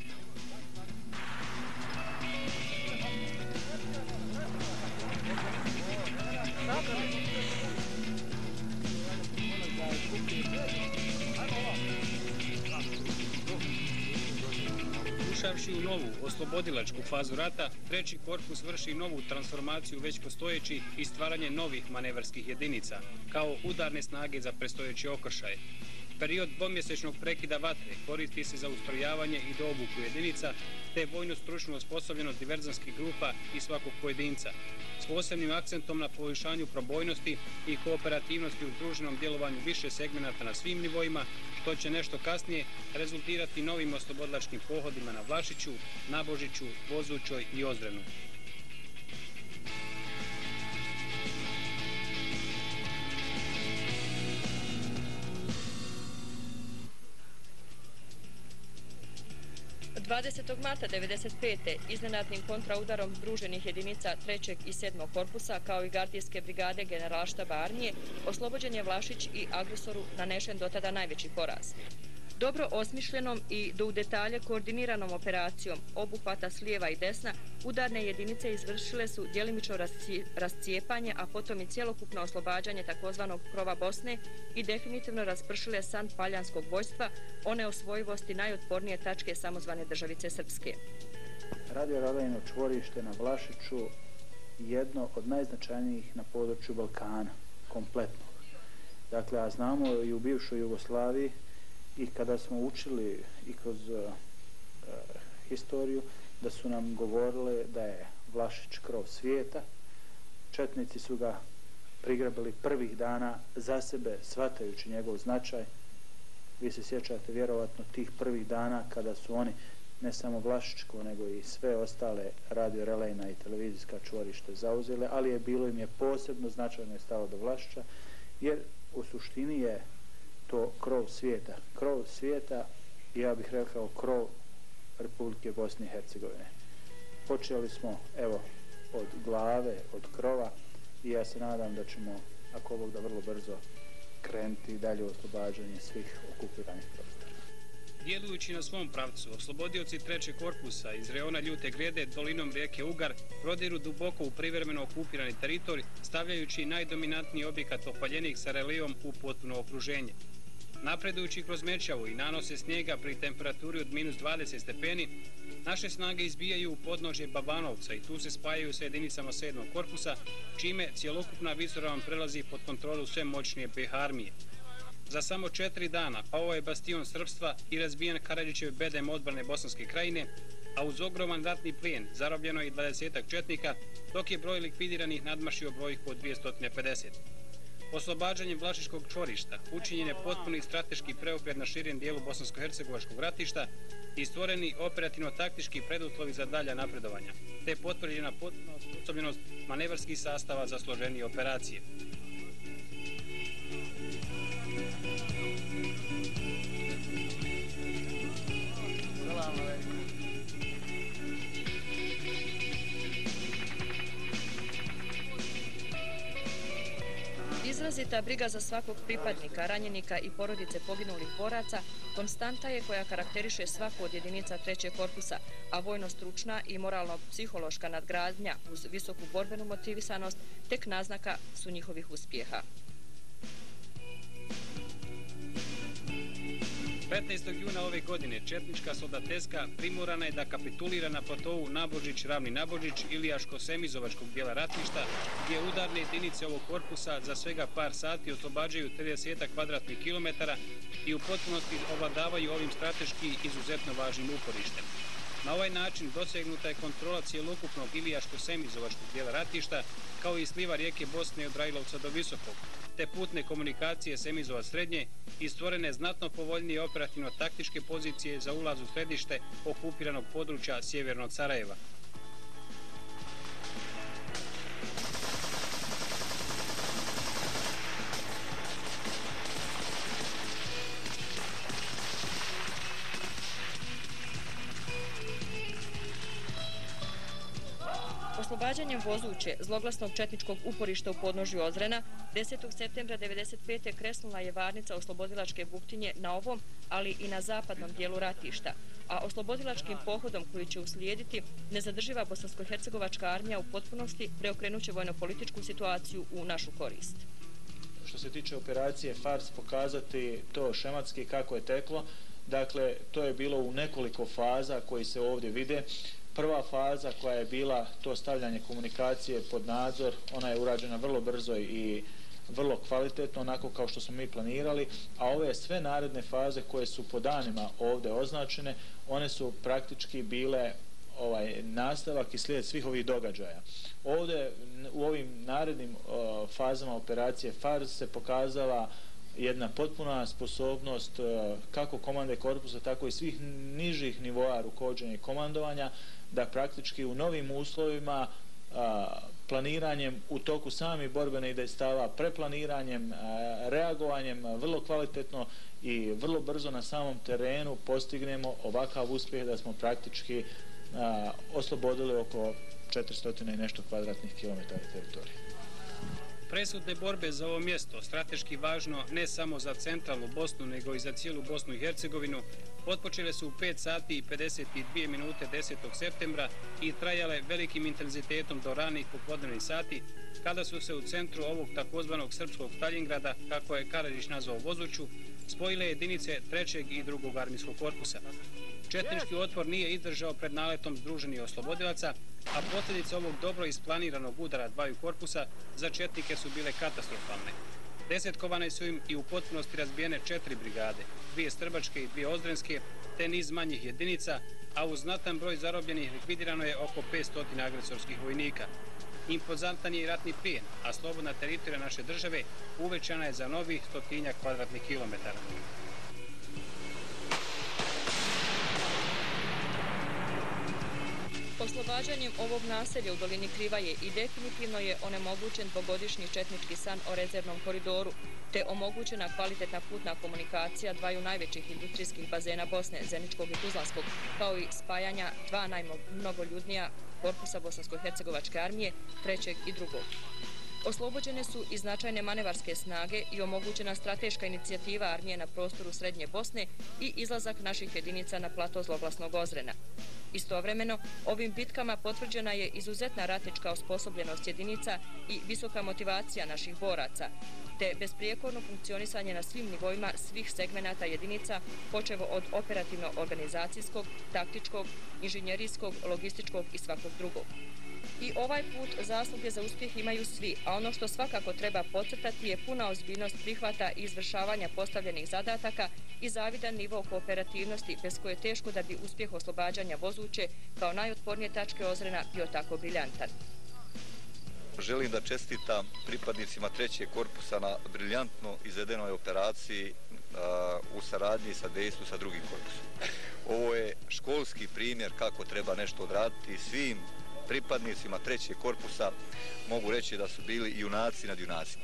Ušavši u novu oslobodilačku fazu rata, treći korpus vrši novu transformaciju već postojeći i stvaranje novih manevarskih jedinica, kao udarne snage za predstojeće okršaje. Period dvomjesečnog prekida vatre koristi se za ustrojavanje i doobuku jedinica, te vojno-stručnu osposobljenost diverzanskih grupa i svakog pojedinca, s posebnim akcentom na poboljšanju probojnosti i kooperativnosti u združenom djelovanju više segmenata na svim nivoima, što će nešto kasnije rezultirati novim oslobodilačkim pohodima na Vlašiću, Nabožiću, Vozućoj i Ozrenu. dvadesetog marta devedeset pete iznenadnim kontraudarom združenih jedinica trećeg i sedmog korpusa kao i gardijske brigade generalštaba armije oslobođen je Vlašić i agresoru nanešen dotada najveći poraz. Dobro osmišljenom i do u detalje koordiniranom operacijom obuhvata s lijeva i desna, udarne jedinice izvršile su djelimično rascijepanje, a potom i cjelokupno oslobađanje takozvanog krova Bosne i definitivno raspršile san paljanskog vojstva, one osvojivosti najotpornije tačke samozvane državice Srpske. Radiorelejno čvorište na Vlašiću jedno od najznačajnijih na području Balkana, kompletnog. Dakle, a znamo i u bivšoj Jugoslaviji i kada smo učili i kroz uh, historiju, da su nam govorile da je Vlašić krov svijeta. Četnici su ga prigrabili prvih dana za sebe, shvatajući njegov značaj. Vi se sjećate vjerovatno tih prvih dana kada su oni ne samo Vlašićko, nego i sve ostale radiorelejna i televizijska čvorište zauzele, ali je bilo im je posebno značajno je stalo do Vlašića, jer u suštini je to krov svijeta. Krov svijeta, ja bih rekao krov Republike Bosne i Hercegovine. Počeli smo, evo, od glave, od krova i ja se nadam da ćemo, ako Bog da, vrlo brzo krenuti dalje u oslobađanje svih okupiranih prostora. Djelujući na svom pravcu, oslobodioci trećeg korpusa iz reona Ljute Grede dolinom rijeke Ugar prodiru duboko u privremeno okupirani teritorij, stavljajući najdominantniji objekat opaljenik sa relijom u potpuno okruženje. Napredujući kroz Mečavu i nanose snijega pri temperaturi od minus dvadeset stepeni, naše snage izbijaju u podnožje Babanovca i tu se spajaju sa jedinicama sedmog korpusa, čime cjelokupna visoravan prelazi pod kontrolu sve moćnije B H armije. Za samo četiri dana pao je bastion srpstva i razbijen Karadžićev bedem odbrane Bosanske krajine, a uz ogroman ratni plijen zarobljeno je i dvadesetak četnika, dok je broj likvidiranih nadmašio brojku od dvjesto pedeset. Oslobađanjem Vlašićkog čvorišta učinjen je potpuni strateški preokret na širem dijelu bosansko-hercegovačkog ratišta i stvoreni operativno-taktički preduslovi za dalja napredovanja, te potvrđena potpuna osposobljenost manevarskih sastava za složenije operacije. Izrazita briga za svakog pripadnika, ranjenika i porodice poginulih boraca konstanta je koja karakteriše svaku od jedinica trećeg korpusa, a vojno-stručna i moralno-psihološka nadgradnja uz visoku borbenu motivisanost tek naznaka su njihovih uspjeha. petnaestog juna ove godine četnička soldateska primorana je da kapitulira na platovu Nabožić-Ravni Nabožić Ilijaško-Semizovačkog dijela ratišta, gdje udarne jedinice ovog korpusa za svega par sati oslobađaju trideset kvadratnih kilometara i u potpunosti ovladavaju ovim strateški izuzetno važnim uporištem. Na ovaj način dosegnuta je kontrola cijelokupnog Ilijaško-Semizovačkog dijela ratišta, kao i sliva rijeke Bosne od Rajlovca do Visokog, te putne komunikacije Semizovac srednje i stvorene znatno povoljnije operativno-taktičke pozicije za ulaz u središte okupiranog područja sjevernog Sarajeva. Oslobađanjem Vozuće, zloglasnog četničkog uporišta u podnožju Ozrena, desetog septembra devedeset pete kresnula je varnica oslobodilačke buktinje na ovom, ali i na zapadnom dijelu ratišta, a oslobodilačkim pohodom koji će uslijediti nezadrživa bosansko-hercegovačka armija u potpunosti preokrenuće vojno-političku situaciju u našu korist. Što se tiče operacije Fars, pokazati to šematski kako je teklo. Dakle, to je bilo u nekoliko faza koji se ovdje vide. Prva faza koja je bila to stavljanje komunikacije pod nadzor, ona je urađena vrlo brzo i vrlo kvalitetno, onako kao što smo mi planirali, a ove sve naredne faze koje su po danima ovdje označene, one su praktički bile ovaj nastavak i slijed svih ovih događaja. Ovdje u ovim narednim o, fazama operacije Fars se pokazala jedna potpuna sposobnost o, kako komande korpusa, tako i svih nižih nivoa rukovođenja i komandovanja, da praktički u novim uslovima a, planiranjem u toku sami borbene dejstava, preplaniranjem, a, reagovanjem vrlo kvalitetno i vrlo brzo na samom terenu postignemo ovakav uspjeh da smo praktički a, oslobodili oko četiristo i nešto kvadratnih kilometara teritorija. Presudne borbe za ovo mjesto, strateški važno ne samo za centralnu Bosnu, nego i za cijelu Bosnu i Hercegovinu, otpočele su u pet sati i pedeset dvije minute desetog septembra i trajale velikim intenzitetom do ranih popodnevnih sati, kada su se u centru ovog takozvanog srpskog Staljingrada, kako je Karadžić nazvao Vozuću, spojile jedinice trećeg i drugog armijskog korpusa. Četnički otpor nije izdržao pred naletom združenih oslobodilaca, a posljedice ovog dobro isplaniranog udara dvaju korpusa za četnike su bile katastrofalne. Desetkovane su im i u potpunosti razbijene četiri brigade, dvije strbačke i dvije ozdrenske, te niz manjih jedinica, a uz znatan broj zarobljenih likvidirano je oko petsto agresorskih vojnika. Impozantan je i ratni plijen, a slobodna teritorija naše države uvećana je za novih stotinjak kvadratnih kilometara. Oslobađanjem ovog naselja u dolini Krivaje i definitivno je onemogućen dvogodišnji četnički san o rezervnom koridoru, te omogućena kvalitetna putna komunikacija dvaju najvećih industrijskih bazena Bosne, Zeničkog i Tuzlanskog, kao i spajanja dva najmnogoljudnija korpusa bosansko-hercegovačke armije, trećeg i drugog. Oslobođene su i značajne manevarske snage i omogućena strateška inicijativa armije na prostoru Srednje Bosne i izlazak naših jedinica na plato zloglasnog Ozrena. Istovremeno, ovim bitkama potvrđena je izuzetna ratnička osposobljenost jedinica i visoka motivacija naših boraca, te besprijekorno funkcionisanje na svim nivoima svih segmenata jedinica, počevo od operativno-organizacijskog, taktičkog, inženjerijskog, logističkog i svakog drugog. I ovaj put zasluge za uspjeh imaju svi, a ono što svakako treba podcrtati je puna ozbiljnost prihvata i izvršavanja postavljenih zadataka i zavidan nivo kooperativnosti, bez koje je teško da bi uspjeh oslobađanja Vozuće kao najotpornije tačke Ozrena bio tako briljantan. Želim da čestitam pripadnicima trećeg korpusa na briljantno izvedenoj operaciji a, u saradnji sa dejstvom sa drugim korpusom. Ovo je školski primjer kako treba nešto odraditi. Svim pripadnicima trećeg korpusa mogu reći da su bili junaci nad junacima.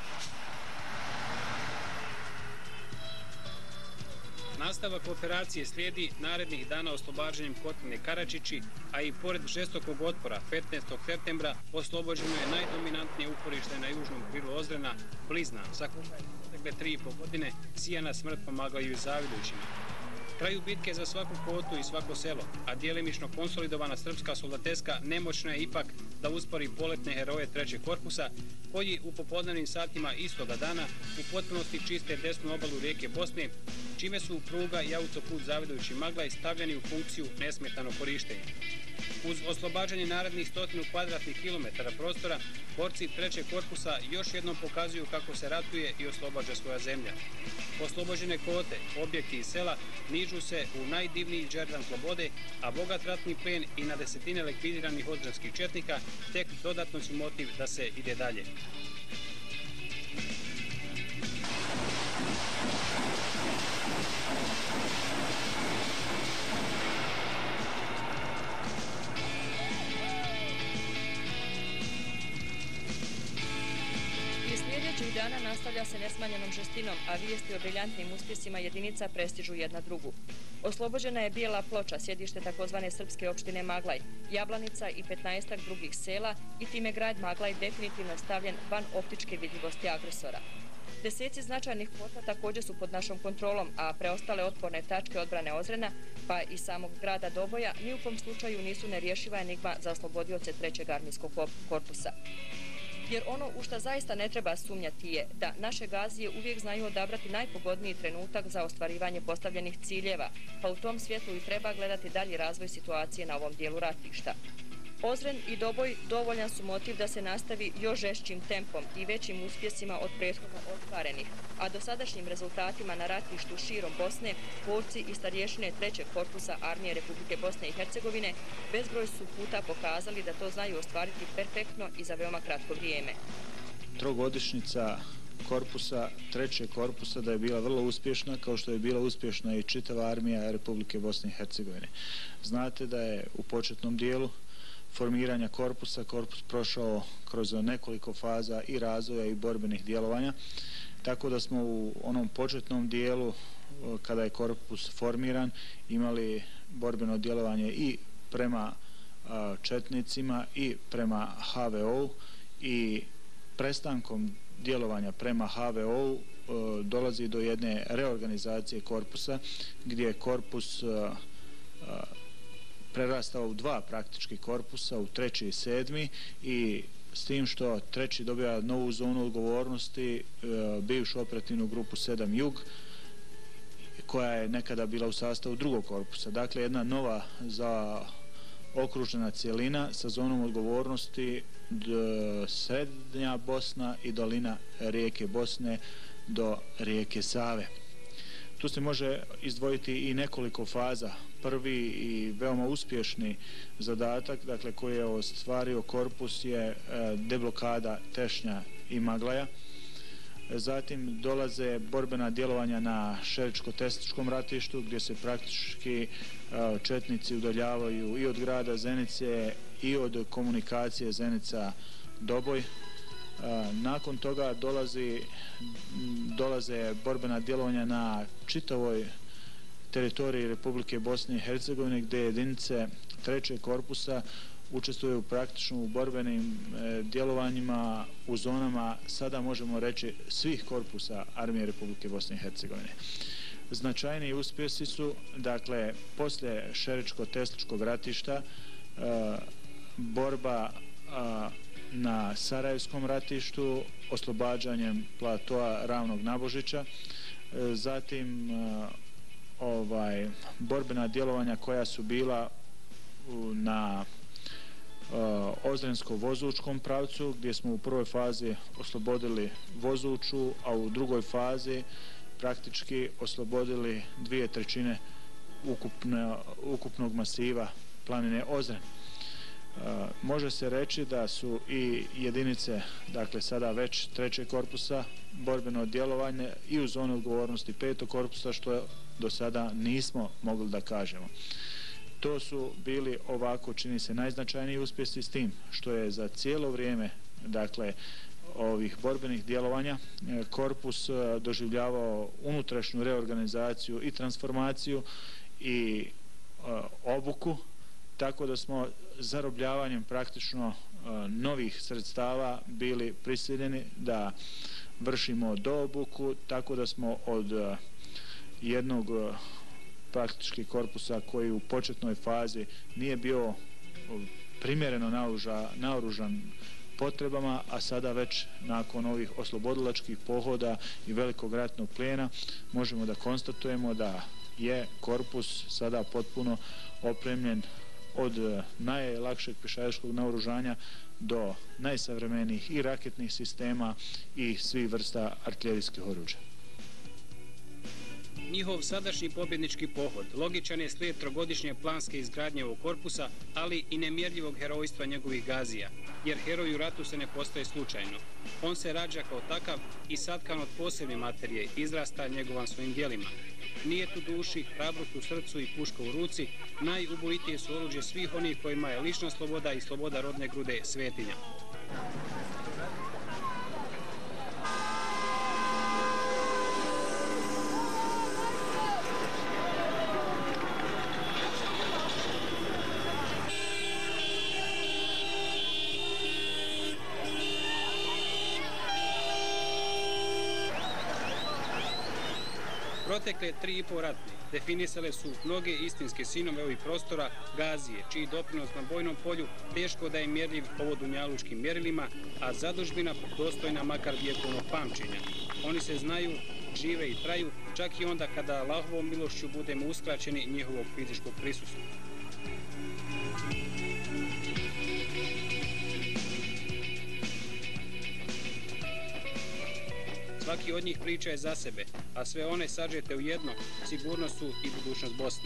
Nastavak operacije slijedi narednih dana oslobađanjem kotline Karadžići, a i pored žestokog otpora petnaestog septembra oslobođeno je najdominantnije uporište na južnom krilu Ozrena, Blizna, za koje tri i po godine sijana smrt pomagaju i Zavidovićima. Traju bitke za svaku kotu i svako selo, a dijelimično konsolidovana srpska soldateska nemoćna je ipak da uspori poletne heroje trećeg korpusa, koji u popodnevnim satima istoga dana u potpunosti čiste desnu obalu rijeke Bosne, čime su pruga i autoput Zavidovići Maglaj stavljeni u funkciju nesmetano korištenje. Uz oslobađanje narednih stotinu kvadratnih kilometara prostora, borci trećeg korpusa još jednom pokazuju kako se ratuje i oslobađa svoja zemlja. Oslobođene kote, objekti i sela nižu se u najdivniji džerdan slobode, a bogat ratni plen i na desetine likvidiranih odranskih četnika tek dodatno su motiv da se ide dalje. Sljedećih dana nastavlja se nesmanjenom žestinom, a vijesti o briljantnim uspjesima jedinica prestižu jedna drugu. Oslobođena je Bijela Ploča, sjedište takozvane srpske opštine Maglaj, Jablanica i petnaestak drugih sela i time grad Maglaj definitivno stavljen van optičke vidljivosti agresora. Deseci značajnih kota također su pod našom kontrolom, a preostale otporne tačke odbrane Ozrena, pa i samog grada Doboja, ni u kom slučaju nisu nerješiva enigma za oslobodioce trećeg armijskog korpusa. Jer ono u što zaista ne treba sumnjati je da naše gazije uvijek znaju odabrati najpogodniji trenutak za ostvarivanje postavljenih ciljeva, pa u tom svjetlu i treba gledati dalji razvoj situacije na ovom dijelu ratišta. Ozren i Doboj dovoljan su motiv da se nastavi još žešćim tempom i većim uspjesima od prethodno ostvarenih, a dosadašnjim rezultatima na ratištu širom Bosne, borci i starješine trećeg korpusa Armije Republike Bosne i Hercegovine bezbroj su puta pokazali da to znaju ostvariti perfektno i za veoma kratko vrijeme. Trogodišnjica korpusa, trećeg korpusa, da je bila vrlo uspješna, kao što je bila uspješna i čitava Armija Republike Bosne i Hercegovine. Znate da je u početnom dijelu formiranja korpusa, korpus prošao kroz nekoliko faza i razvoja i borbenih djelovanja, tako da smo u onom početnom dijelu, kada je korpus formiran, imali borbeno djelovanje i prema četnicima i prema ha ve ou, i prestankom djelovanja prema ha ve ou dolazi do jedne reorganizacije korpusa, gdje je korpus prerastao u dva praktički korpusa, u treći i sedmi, i s tim što treći dobija novu zonu odgovornosti, bivšu operativnu grupu sedam Jug, koja je nekada bila u sastavu drugog korpusa. Dakle, jedna nova zaokružena cijelina sa zonom odgovornosti srednja Bosna i dolina rijeke Bosne do rijeke Save. Tu se može izdvojiti i nekoliko faza. Prvi i veoma uspješni zadatak, dakle, koji je ostvario korpus, je deblokada Tešnja i Maglaja. Zatim dolaze borbena djelovanja na Šeričko-Testičkom ratištu, gdje se praktički četnici udaljavaju i od grada Zenice i od komunikacije Zenica-Doboj. Nakon toga dolazi, dolaze borbena djelovanja na čitavoj teritoriji Republike Bosne i Hercegovine, gdje jedinice trećeg korpusa učestvuju praktično u borbenim e, djelovanjima u zonama, sada možemo reći, svih korpusa Armije Republike Bosne i Hercegovine. Značajniji uspjesi su, dakle, poslije Šeričko-Testičkog ratišta, e, borba a, na Sarajevskom ratištu, oslobađanjem platoa Ravnog Nabožića, e, zatim e, ovaj, borbena djelovanja koja su bila u, na Ozrensko-Vozučkom pravcu, gdje smo u prvoj fazi oslobodili Vozuču, a u drugoj fazi praktički oslobodili dvije trećine ukupne, ukupnog masiva planine Ozren. Može se reći da su i jedinice, dakle sada već trećeg korpusa, borbeno djelovanje i u zoni odgovornosti petog korpusa, što do sada nismo mogli da kažemo. To su bili, ovako čini se, najznačajniji uspjesi, s tim što je za cijelo vrijeme, dakle, ovih borbenih djelovanja korpus doživljavao unutrašnju reorganizaciju i transformaciju i obuku, tako da smo zarobljavanjem praktično novih sredstava bili prisiljeni da vršimo doobuku, tako da smo od jednog praktički korpusa koji u početnoj fazi nije bio primjereno naoružan potrebama, a sada već nakon ovih oslobodilačkih pohoda i velikog ratnog plijena možemo da konstatujemo da je korpus sada potpuno opremljen od najlakšeg pješačkog naoružanja do najsavremenijih i raketnih sistema i svih vrsta artiljerijskih oruđa. Njihov sadašnji pobjednički pohod logičan je slijed trogodišnje planske izgradnje ovog korpusa, ali i nemjerljivog herojstva njegovih gazija, jer heroj u ratu se ne postaje slučajno. On se rađa kao takav i satkan od posebne materije, izrasta njegovan svojim djelima. Nijet u duši, hrabrost u srcu i puška u ruci, najubojitije su oruđe svih onih kojima je lična sloboda i sloboda rodne grude svetinja. Protekle tri i po ratne definisale su mnoge istinske sinove ovih prostora, gazije, čiji doprinos na bojnom polju teško da je mjerljiv po dunjalučkim mjerilima, a zadužbina dostojna makar vjekovnog pamćenja. Oni se znaju, žive i traju, čak i onda kada Allahovom milošću budemo uskraćeni njihovog fizičkog prisustva. Svaki od njih priča je za sebe, a sve one sažete u jedno, sigurno su i budućnost Bosne.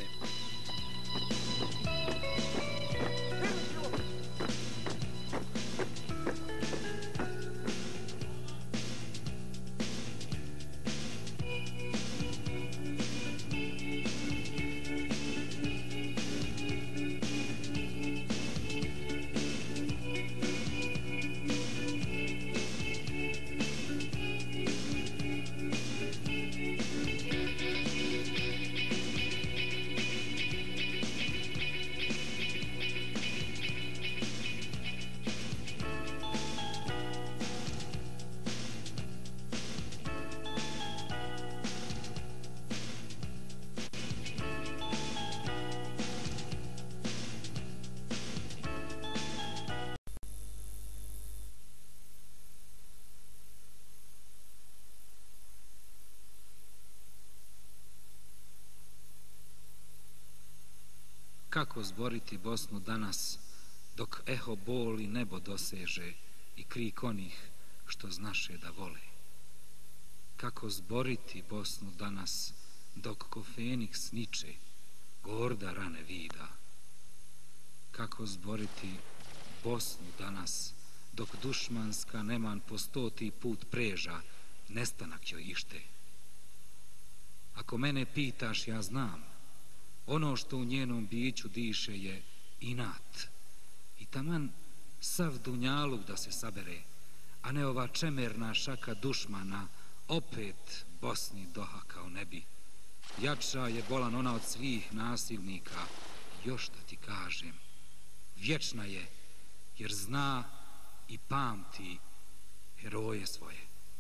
Kako zboriti Bosnu danas, dok eho boli nebo doseže i krik onih što znaše da vole? Kako zboriti Bosnu danas, dok ko Feniks niče, gorda rane vida? Kako zboriti Bosnu danas, dok dušmanska neman po stoti put preža, nestanak joj ište? Ako mene pitaš, ja znam, ono što u njenom biću diše je inat. I taman sav dunjaluk da se sabere, a ne ova čemerna šaka dušmana, opet Bosni dohakao ne bi. Jača je bolan ona od svih nasilnika, još da ti kažem, vječna je, jer zna i pamti heroje svoje.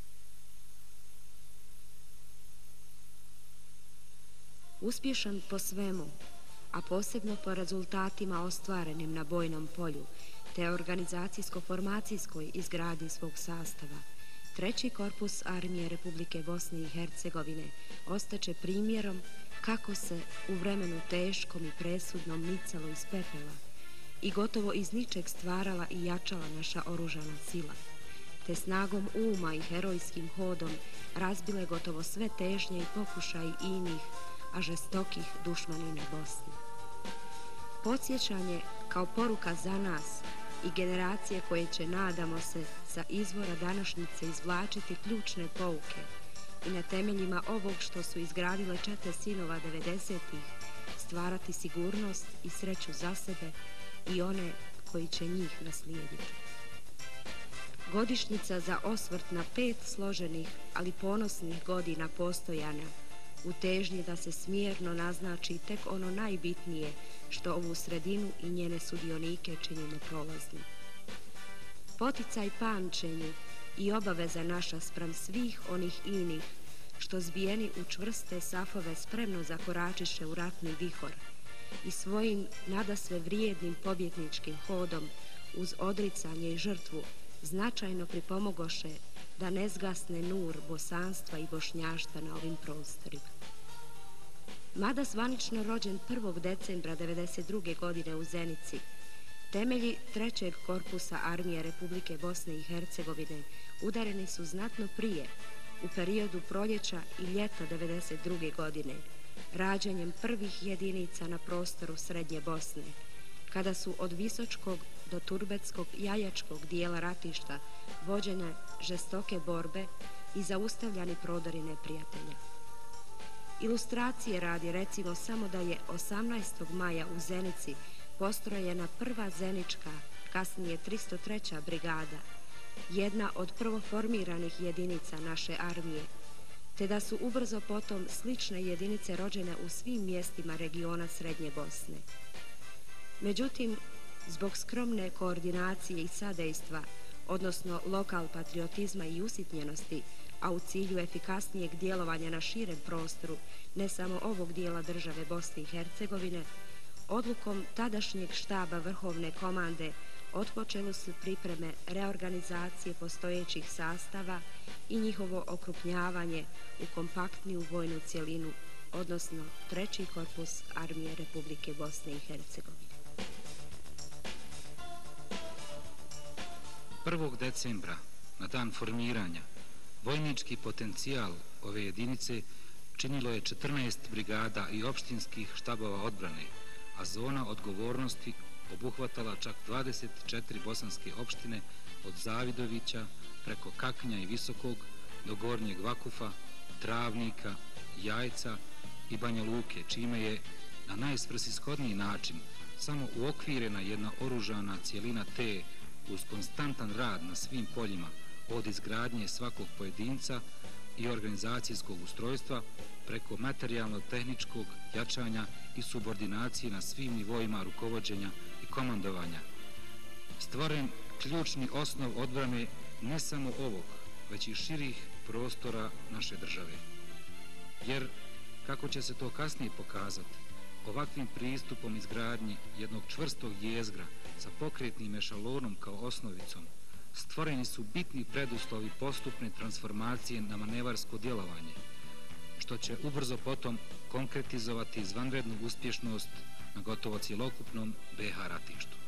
Uspješan po svemu, a posebno po rezultatima ostvarenim na bojnom polju, te organizacijsko-formacijskoj izgradi svog sastava, treći korpus Armije Republike Bosne i Hercegovine ostaće primjerom kako se u vremenu teškom i presudnom nicalo iz pepela i gotovo iz ničeg stvarala i jačala naša oružana sila, te snagom uma i herojskim hodom razbile gotovo sve težnje i pokušaj inih, a žestokih dušmanina Bosne. Podsjećanje kao poruka za nas i generacije koje će, nadamo se, sa izvora današnjice izvlačiti ključne pouke i na temeljima ovog što su izgradile čete sinova devedesetih stvarati sigurnost i sreću za sebe i one koji će njih naslijediti. Godišnjica za osvrt na pet složenih, ali ponosnih godina postojanja u težnji da se smjerno naznači tek ono najbitnije što ovu sredinu i njene sudionike čini neprolaznim. Poticaj pamćenju i obaveza naša spram svih onih inih što zbijeni u čvrste safove spremno zakoračiše u ratni vihor i svojim nadasve vrijednim pobjedničkim hodom uz odricanje i žrtvu značajno pripomogoše da ne zgasne nur bosanstva i bošnjaštva na ovim prostorima. Mada zvanično rođen prvog decembra devedeset druge godine u Zenici, temelji trećeg korpusa Armije Republike Bosne i Hercegovine udareni su znatno prije, u periodu proljeća i ljeta devedeset druge godine, rađanjem prvih jedinica na prostoru Srednje Bosne, kada su od Visočkog do Turbetskog jajačkog dijela ratišta vođene žestoke borbe i zaustavljani prodori neprijatelja. Ilustracije radi recimo samo da je osamnaestog maja u Zenici postrojena prva zenička, kasnije tristo treća brigada, jedna od prvoformiranih jedinica naše armije, te da su ubrzo potom slične jedinice rođene u svim mjestima regiona Srednje Bosne. Međutim, zbog skromne koordinacije i sadejstva, odnosno lokal patriotizma i usitnjenosti, a u cilju efikasnijeg djelovanja na širem prostoru, ne samo ovog dijela države Bosne i Hercegovine, odlukom tadašnjeg štaba Vrhovne komande otpočele su pripreme reorganizacije postojećih sastava i njihovo okrupnjavanje u kompaktniju vojnu cjelinu, odnosno treći korpus Armije Republike Bosne i Hercegovine. prvog decembra, na dan formiranja, vojnički potencijal ove jedinice činilo je četrnaest brigada i opštinskih štabova odbrane, a zona odgovornosti obuhvatala čak dvadeset četiri bosanske opštine od Zavidovića preko Kakanja i Visokog do Gornjeg Vakufa, Travnika, Jajca i Banja Luke, čime je na najsvrsishodniji način samo uokvirena jedna oružana cijelina te uz konstantan rad na svim poljima od izgradnje svakog pojedinca i organizacijskog ustrojstva preko materijalno-tehničkog jačanja i subordinacije na svim nivoima rukovođenja i komandovanja. Stvoren ključni osnov odbrane ne samo ovog, već i širih prostora naše države. Jer, kako će se to kasnije pokazati, ovakvim pristupom izgradnji jednog čvrstog jezgra sa pokretnim ešalonom kao osnovicom, stvoreni su bitni preduslovi postupne transformacije na manevarsko djelovanje, što će ubrzo potom konkretizovati izvanrednu uspješnost na gotovo cjelokupnom be ha ratištu.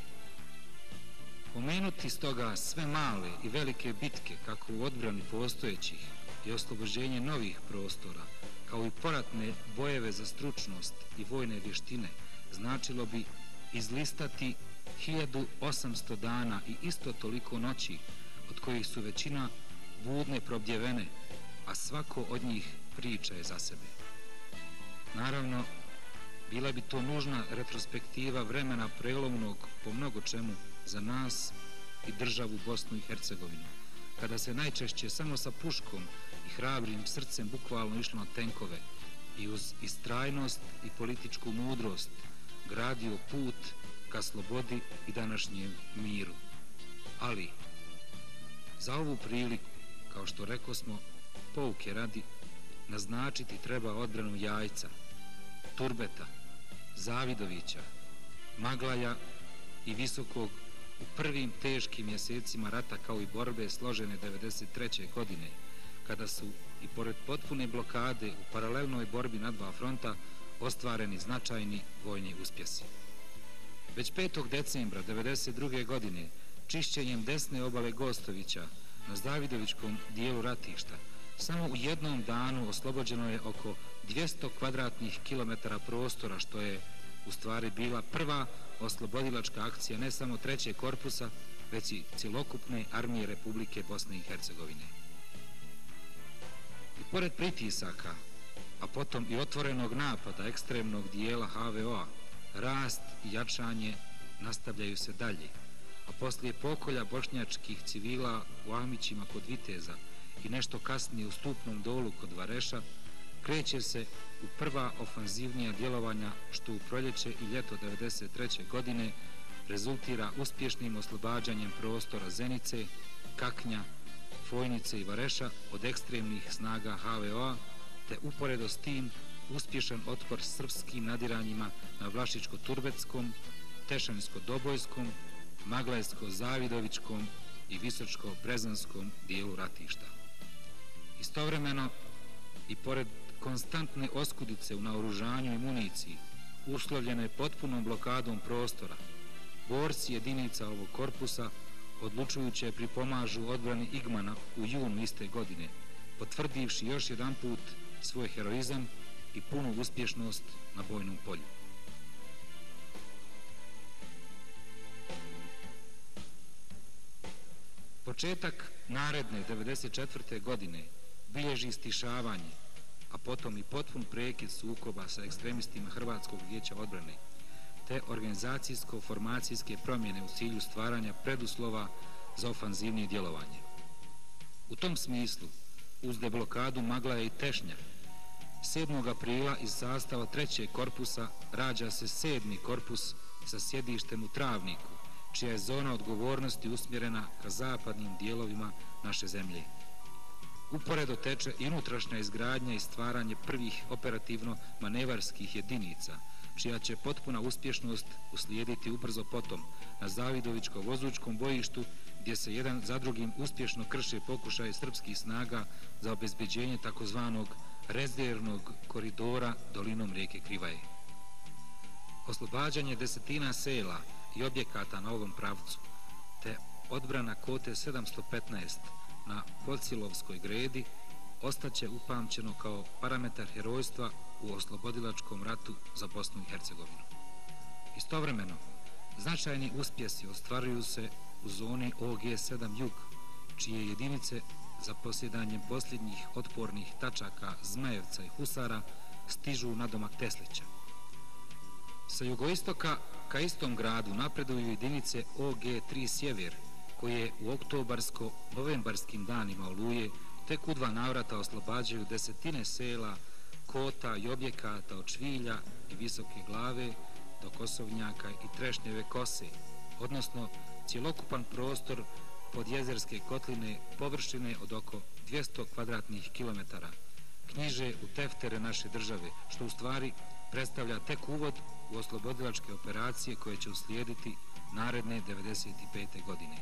Pomenuti stoga sve male i velike bitke kako u odbrani postojećih i oslobođenje novih prostora, kao i poratne bojeve za stručnost i vojne vještine, značilo bi izlistati hiljadu osamsto dana i isto toliko noći, od kojih su većina budne probdjevene, a svako od njih priča je za sebe. Naravno, bila bi to nužna retrospektiva vremena prelomnog po mnogo čemu za nas i državu Bosnu i Hercegovinu, kada se najčešće samo sa puškom i hrabrim srcem bukvalno išlo na tenkove i uz istrajnost i političku mudrost gradio put ka slobodi i današnjem miru. Ali, za ovu priliku, kao što rekosmo, pouke radi, naznačiti treba odbranu Jajca, Turbeta, Zavidovića, Maglaja i Visokog u prvim teškim mjesecima rata, kao i borbe složene devedeset treće godine, kada su i pored potpune blokade u paralelnoj borbi na dva fronta ostvareni značajni vojni uspjesi. Već petog decembra devedeset druge godine čišćenjem desne obale Gostovića na Zavidovićkom dijelu ratišta samo u jednom danu oslobođeno je oko dvjesto kvadratnih kilometara prostora, što je u stvari bila prva oslobodilačka akcija ne samo trećeg korpusa, već i cjelokupne armije Republike Bosne i Hercegovine. I pored pritisaka, a potom i otvorenog napada ekstremnog dijela ha ve o a, rast i jačanje nastavljaju se dalje, a poslije pokolja bošnjačkih civila u Amićima kod Viteza i nešto kasnije u Stupnom dolu kod Vareša, kreće se u prva ofanzivnija djelovanja, što u proljeće i ljeto devedeset treće godine rezultira uspješnim oslobađanjem prostora Zenice, Kaknja, Fojnice i Vareša od ekstremnih snaga ha ve o a, te uporedo s tim uspješan otpor srpskim nadiranjima na Vlašičko-Turbetskom, Tešanjsko-Dobojskom, Maglajsko-Zavidovićkom i Visočko-Brezanskom dijelu ratišta. Istovremeno, i pored konstantne oskudice u naoružanju i municiji, uslovljene potpunom blokadom prostora, borci jedinica ovog korpusa odlučujuće pripomažu odbrani Igmana u junu iste godine, potvrdivši još jedan put svoj heroizam i punu uspješnost na bojnom polju. Početak naredne devedeset četvrte godine bilježi stišavanje, a potom i potpun prekid sukoba sa ekstremistima Hrvatskog vijeća odbrane, te organizacijsko-formacijske promjene u cilju stvaranja preduslova za ofanzivnije djelovanje. U tom smislu, uz deblokadu Maglaja i Tešnja, sedmog aprila iz sastava trećeg korpusa rađa se sedmi korpus sa sjedištem u Travniku, čija je zona odgovornosti usmjerena ka zapadnim dijelovima naše zemlje. Uporedo teče i unutrašnja izgradnja i stvaranje prvih operativno-manevarskih jedinica, čija će potpuna uspješnost uslijediti ubrzo potom na Zavidovićko-Vozučkom bojištu, gdje se jedan za drugim uspješno krše pokušaje srpskih snaga za obezbeđenje takozvanog rezervnog koridora dolinom rijeke Krivaje. Oslobađanje desetina sela i objekata na ovom pravcu, te odbrana kote sedamsto petnaest na Pocilovskoj gredi, ostaće upamćeno kao parametar herojstva u oslobodilačkom ratu za Bosnu i Hercegovinu. Istovremeno, značajni uspjesi ostvaruju se u zoni O G sedam Jug, čije jedinice za posjedanjem posljednjih otpornih tačaka Zmajevca i Husara stižu na domak Teslića. Sa jugoistoka ka istom gradu napreduju jedinice O G tri Sjever, koje u oktobarsko-novembarskim danima Oluje tek u dva navrata oslobađaju desetine sela, kota i objekata od Švilja i Visoke Glave do Kosovnjaka i Trešnjeve Kose, odnosno cjelokupan prostor podjezerske kotline površine od oko dvjesto kvadratnih kilometara knjiže u teftere naše države, što u stvari predstavlja tek uvod u oslobodilačke operacije koje će uslijediti naredne devedeset pete godine.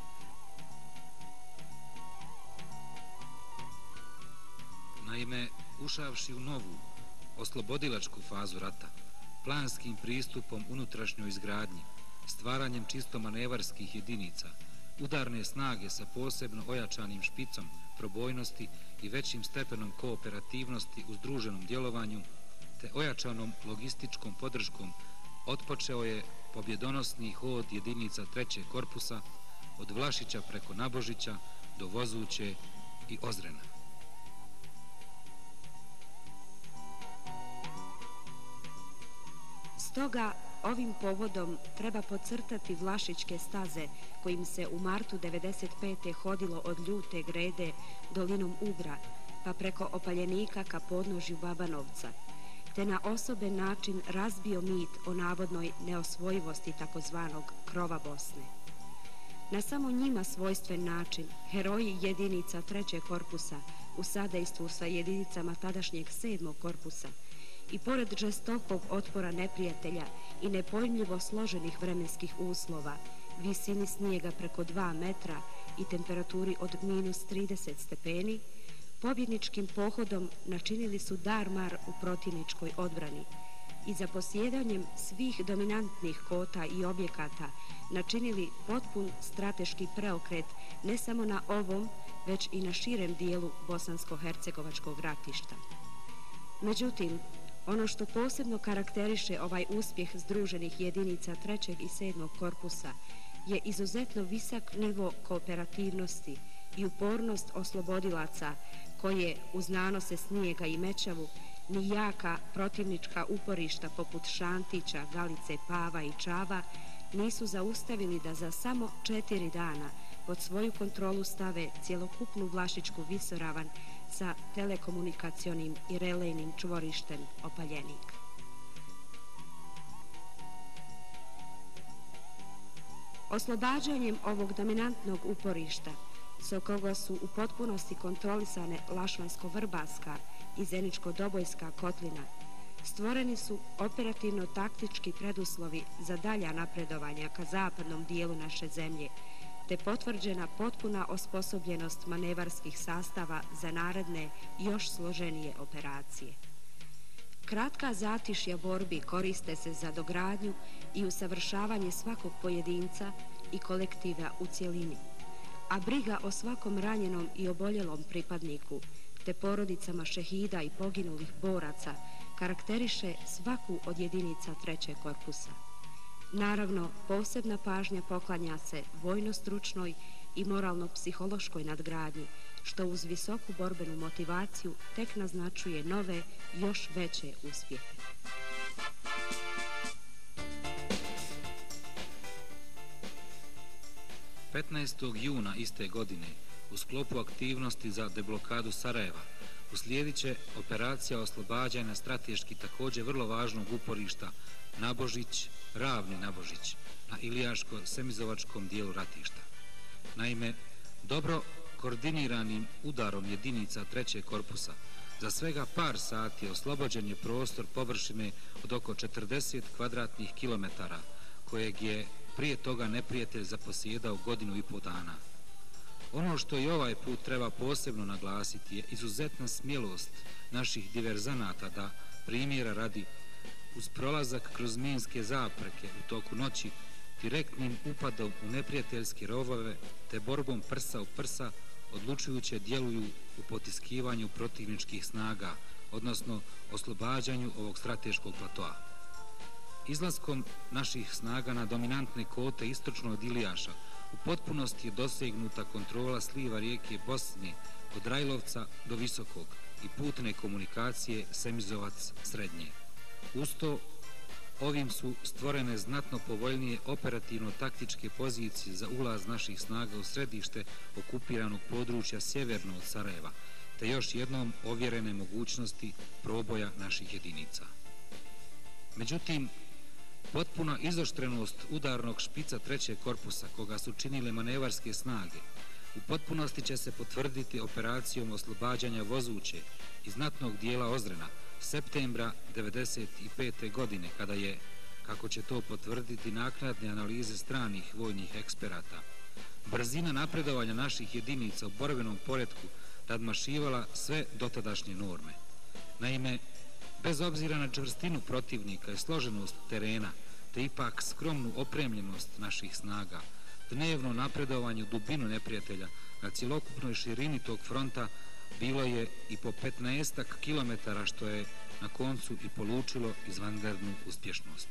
Naime, ušavši u novu oslobodilačku fazu rata, planskim pristupom unutrašnjoj izgradnji, stvaranjem čisto manevarskih jedinica, udarne snage sa posebno ojačanim špicom probojnosti i većim stepenom kooperativnosti u združenom djelovanju, te ojačanom logističkom podrškom, otpočeo je pobjedonosni hod jedinica trećeg korpusa od Vlašića preko Nabožića do Vozuće i Ozrena. Stoga, ovim povodom treba podcrtati Vlašićke staze kojim se u martu devedeset pete hodilo od Ljute grede dolinom Ugra, pa preko Opaljenika ka podnožju Babanovca, te na osoben način razbio mit o navodnoj neosvojivosti takozvanog krova Bosne. Na samo njima svojstven način, heroji jedinica trećeg korpusa u sadejstvu sa jedinicama tadašnjeg sedmog korpusa i pored žestokog otpora neprijatelja i nepojmljivo složenih vremenskih uslova, visini snijega preko dva metra i temperaturi od minus trideset stepeni, pobjedničkim pohodom načinili su darmar u protivničkoj odbrani i za posjedanjem svih dominantnih kota i objekata načinili potpun strateški preokret ne samo na ovom, već i na širem dijelu bosansko-hercegovačkog ratišta. Međutim, ono što posebno karakteriše ovaj uspjeh združenih jedinica trećeg i sedmog korpusa je izuzetno visok nivo kooperativnosti i upornost oslobodilaca koje, uz nanose snijega i mečavu, ni jaka protivnička uporišta poput Šantića, Galice, Pava i Čava nisu zaustavili da za samo četiri dana pod svoju kontrolu stave cjelokupnu Vlašićku visoravan sa telekomunikacionim i relejnim čvorištem Opaljenik. Oslobađanjem ovog dominantnog uporišta, s koga su u potpunosti kontrolisane Lašvansko-Vrbaska i Zeničko-Dobojska kotlina, stvoreni su operativno-taktički preduslovi za dalja napredovanja ka zapadnom dijelu naše zemlje, te potvrđena potpuna osposobljenost manevarskih sastava za naredne još složenije operacije. Kratka zatišja borbi koriste se za dogradnju i usavršavanje svakog pojedinca i kolektiva u cjelini, a briga o svakom ranjenom i oboljelom pripadniku te porodicama šehida i poginulih boraca karakteriše svaku od jedinica trećeg korpusa. Naravno, posebna pažnja poklanja se vojno-stručnoj i moralno-psihološkoj nadgradnji, što uz visoku borbenu motivaciju tek naznačuje nove, još veće uspjehe. petnaestog juna iste godine, u sklopu aktivnosti za deblokadu Sarajeva, uslijedit će operacija oslobađanja strateški također vrlo važnog uporišta Nabožić, Ravni Nabožić, na Ilijaško-Semizovačkom dijelu ratišta. Naime, dobro koordiniranim udarom jedinica trećeg korpusa za svega par sati oslobođen je prostor površine od oko četrdeset kvadratnih kilometara, kojeg je prije toga neprijatelj zaposjedao godinu i pol dana. Ono što i ovaj put treba posebno naglasiti je izuzetna smjelost naših diverzanata da, primjera radi, uz prolazak kroz minske zapreke u toku noći, direktnim upadom u neprijateljske rovove te borbom prsa u prsa odlučujuće djeluju u potiskivanju protivničkih snaga, odnosno oslobađanju ovog strateškog platoa. Izlaskom naših snaga na dominantne kote istočno od Ilijaša u potpunosti je dosegnuta kontrola sliva rijeke Bosne od Rajlovca do Visokog i putne komunikacije Semizovac-Srednje. Uz to, ovim su stvorene znatno povoljnije operativno-taktičke pozicije za ulaz naših snaga u središte okupiranog područja sjeverno od Sarajeva, te još jednom ovjerene mogućnosti proboja naših jedinica. Međutim, potpuna izoštrenost udarnog špica trećeg korpusa, koga su činile manevarske snage, u potpunosti će se potvrditi operacijom oslobađanja Vozuće i znatnog dijela Ozrena septembra devedeset pete. godine, kada je, kako će to potvrditi naknadne analize stranih vojnih eksperata, brzina napredovanja naših jedinica u borbenom poretku nadmašivala sve dotadašnje norme. Naime, bez obzira na čvrstinu protivnika i složenost terena, te ipak skromnu opremljenost naših snaga, dnevno napredovanje u dubinu neprijatelja na cjelokupnoj širini tog fronta bilo je i po petnaestak kilometara, što je na koncu i polučilo izvanrednu uspješnost.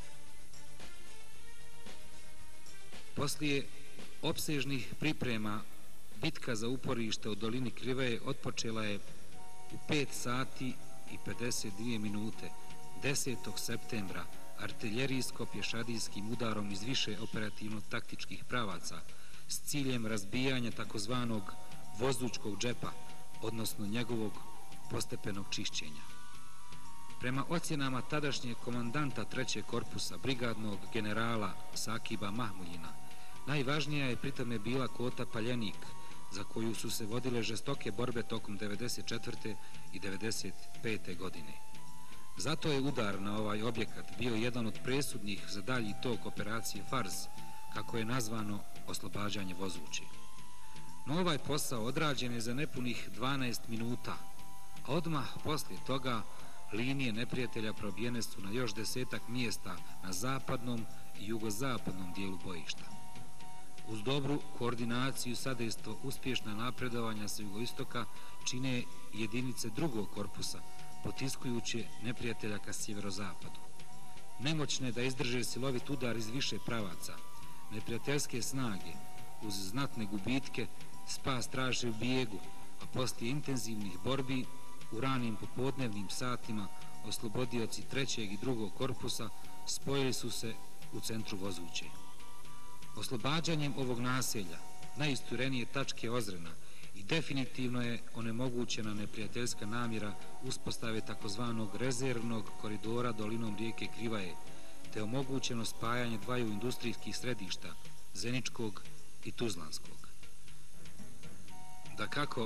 Poslije opsežnih priprema, bitka za uporište u dolini Kriveje otpočela je u pet sati i pedeset dvije minute desetog septembra artiljerijsko-pješadijskim udarom iz više operativno-taktičkih pravaca s ciljem razbijanja takozvanog vozučkog džepa, odnosno njegovog postepenog čišćenja. Prema ocjenama tadašnjeg komandanta trećeg korpusa, brigadnog generala Sakiba Mahmuljina, najvažnija je pritome bila kota Paljenik, za koju su se vodile žestoke borbe tokom devedeset četvrte i devedeset pete. godine. Zato je udar na ovaj objekat bio jedan od presudnih za dalji tok operacije Fars, kako je nazvano oslobađanje Vozuće. No ovaj posao odrađen je za nepunih dvanaest minuta, a odmah poslije toga linije neprijatelja probijene su na još desetak mjesta na zapadnom i jugozapadnom dijelu bojišta. Uz dobru koordinaciju i sadejstvo uspješna napredovanja sa jugoistoka čine jedinice drugog korpusa, potiskujuće neprijatelja ka sjeverozapadu. Nemoćne da izdrže silovit udar iz više pravaca, neprijateljske snage, uz znatne gubitke, spas traže u bijegu, a poslije intenzivnih borbi u ranim popodnevnim satima oslobodioci trećeg i drugog korpusa spojili su se u centru Vozuće. Oslobađanjem ovog naselja, najisturenije tačke Ozrena, i definitivno je onemogućena neprijateljska namjera uspostave takozvanog rezervnog koridora dolinom rijeke Krivaje, te omogućeno spajanje dvaju industrijskih središta, Zeničkog i Tuzlanskog. Dakako,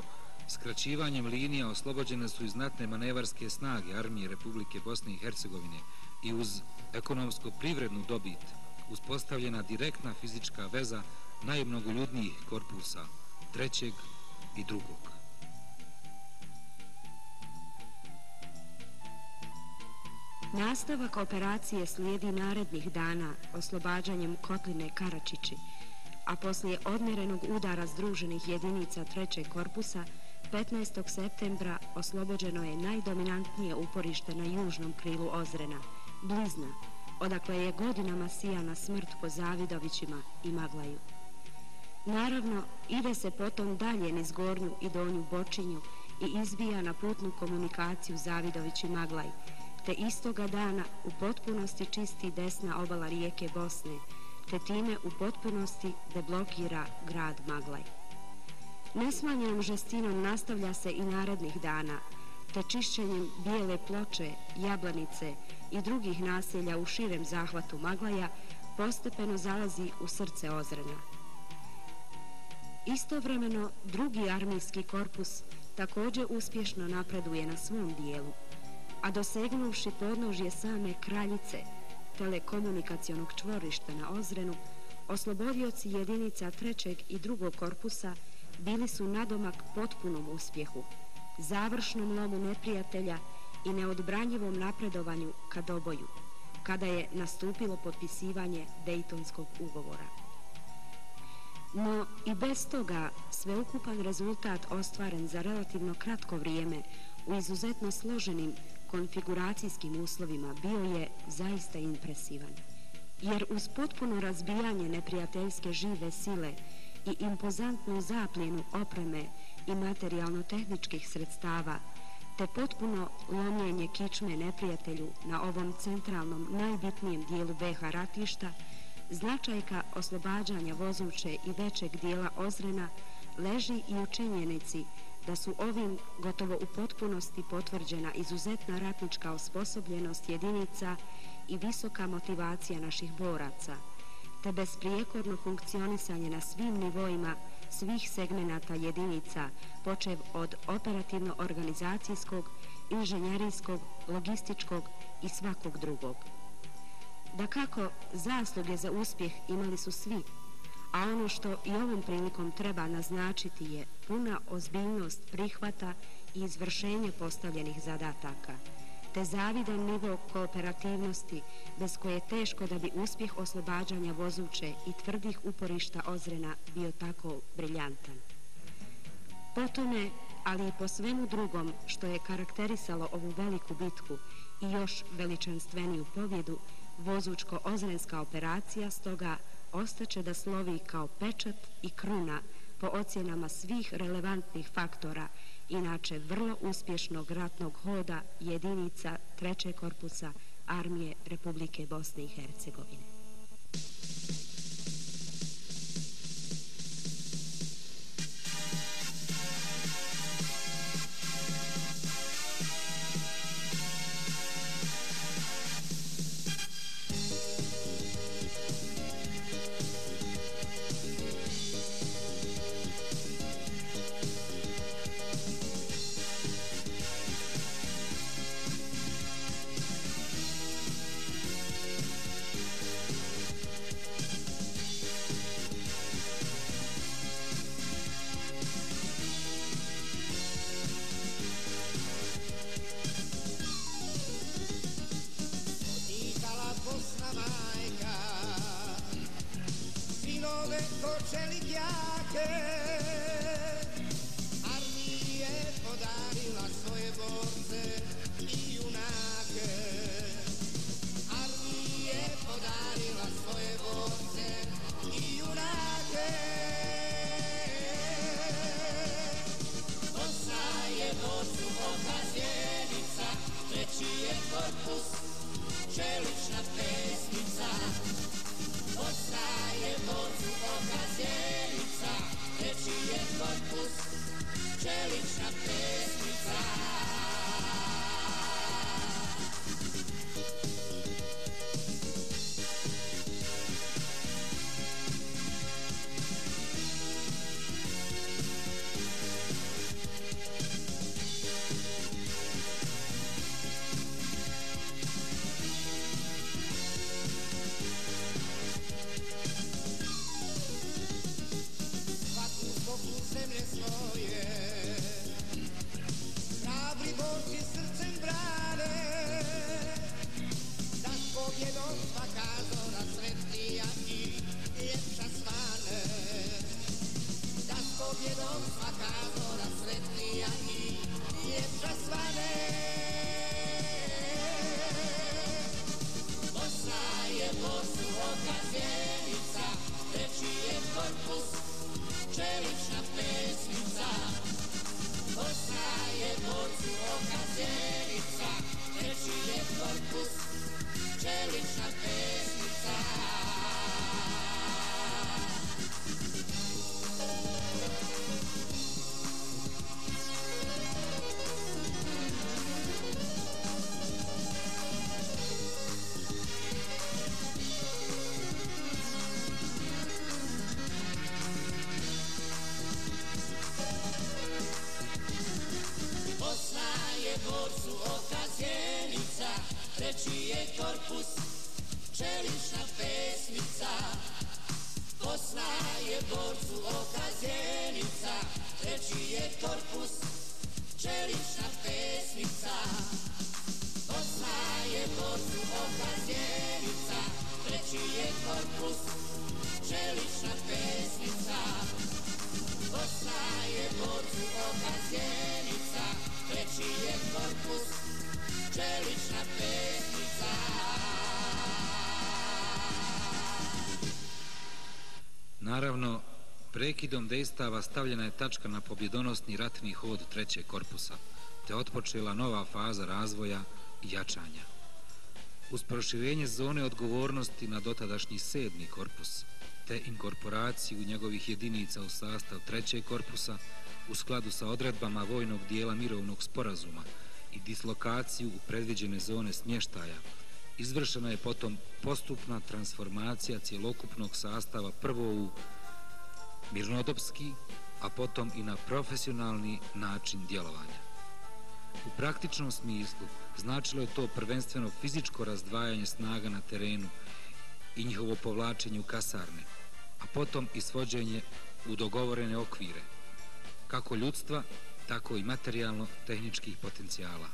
Skraćivanjem linija oslobođene su i znatne manevarske snage armije Republike Bosne i Hercegovine i uz ekonomsko-privrednu dobit uspostavljena direktna fizička veza najmnogoljudnijih korpusa, trećeg i drugog. Nastavak operacije slijedi narednih dana oslobađanjem kotline Karačići, a poslije odmjerenog udara združenih jedinica trećeg korpusa petnaestog septembra oslobođeno je najdominantnije uporište na južnom krilu Ozrena, Blizna, odakle je godinama sijana smrt po Zavidovićima i Maglaju. Naravno, ide se potom dalje niz Gornju i Donju Bočinju i izbija na putnu komunikaciju Zavidović i Maglaj, te istoga dana u potpunosti čisti desna obala rijeke Bosne, te time u potpunosti deblokira grad Maglaj. Nesmanjenom žestinom nastavlja se i narednih dana, te čišćenjem Bijele Ploče, Jablanice i drugih naselja u širem zahvatu Maglaja postepeno zalazi u srce Ozrena. Istovremeno, drugi armijski korpus također uspješno napreduje na svom dijelu, a dosegnuvši podnožje same Kraljice, telekomunikacionog čvorišta na Ozrenu, oslobodioci jedinica trećeg i drugog korpusa bili su nadomak potpunom uspjehu, završnom lomu neprijatelja i neodbranjivom napredovanju ka Doboju, kada je nastupilo potpisivanje Dejtonskog ugovora. No i bez toga sveukupan rezultat ostvaren za relativno kratko vrijeme u izuzetno složenim konfiguracijskim uslovima bio je zaista impresivan, jer uz potpuno razbijanje neprijateljske žive sile i impozantnu zapljenu opreme i materijalno-tehničkih sredstava, te potpuno lomljenje kičme neprijatelju na ovom centralnom najbitnijem dijelu be ha ratišta, značajka oslobađanja Vozuće i većeg dijela Ozrena leži i u činjenici da su ovim gotovo u potpunosti potvrđena izuzetna ratnička osposobljenost jedinica i visoka motivacija naših boraca, te besprijekorno funkcionisanje na svim nivoima svih segmenata jedinica, počev od operativno-organizacijskog, inženjerijskog, logističkog i svakog drugog. Dakako, zasluge za uspjeh imali su svi, a ono što i ovom prilikom treba naznačiti je puna ozbiljnost prihvata i izvršenje postavljenih zadataka, te zavidan nivo kooperativnosti bez koje je teško da bi uspjeh oslobađanja Vozuće i tvrdih uporišta Ozrena bio tako briljantan. Po tome, ali i po svemu drugom što je karakterisalo ovu veliku bitku i još veličanstveniju pobjedu, Vozučko-Ozrenska operacija stoga ostaće da slovi kao pečat i kruna po ocjenama svih relevantnih faktora, inače vrlo uspješnog ratnog hoda jedinica trećeg korpusa armije Republike Bosne i Hercegovine. borcu oka Zenica, treći je korpus, čelična pesnica. Borcu oka Zenica, treći je korpus, čelična pesnica. Bosna je borcu oka Zenica, treći je korpus, čelična pesnica. Bosna je borcu oka Zenica, treći je korpus, čelična pesnica. Bosna je borcu oka Zenica, treći je korpus, čelična pesnica. Naravno, prekidom dejstava stavljena je tačka na pobjedonosni ratni hod trećeg korpusa, te otpočela nova faza razvoja i jačanja. Uz proširenje zone odgovornosti na dotadašnji sedmi korpus, te inkorporaciju njegovih jedinica u sastav trećeg korpusa, u skladu sa odredbama vojnog dijela mirovnog sporazuma i dislokaciju u predviđene zone smještaja, izvršena je potom postupna transformacija cjelokupnog sastava prvo u mirnodopski, a potom i na profesionalni način djelovanja. U praktičnom smislu značilo je to prvenstveno fizičko razdvajanje snaga na terenu i njihovo povlačenje u kasarne, a potom i svođenje u dogovorene okvire, kako ljudstva, tako i materijalno-tehničkih potencijala.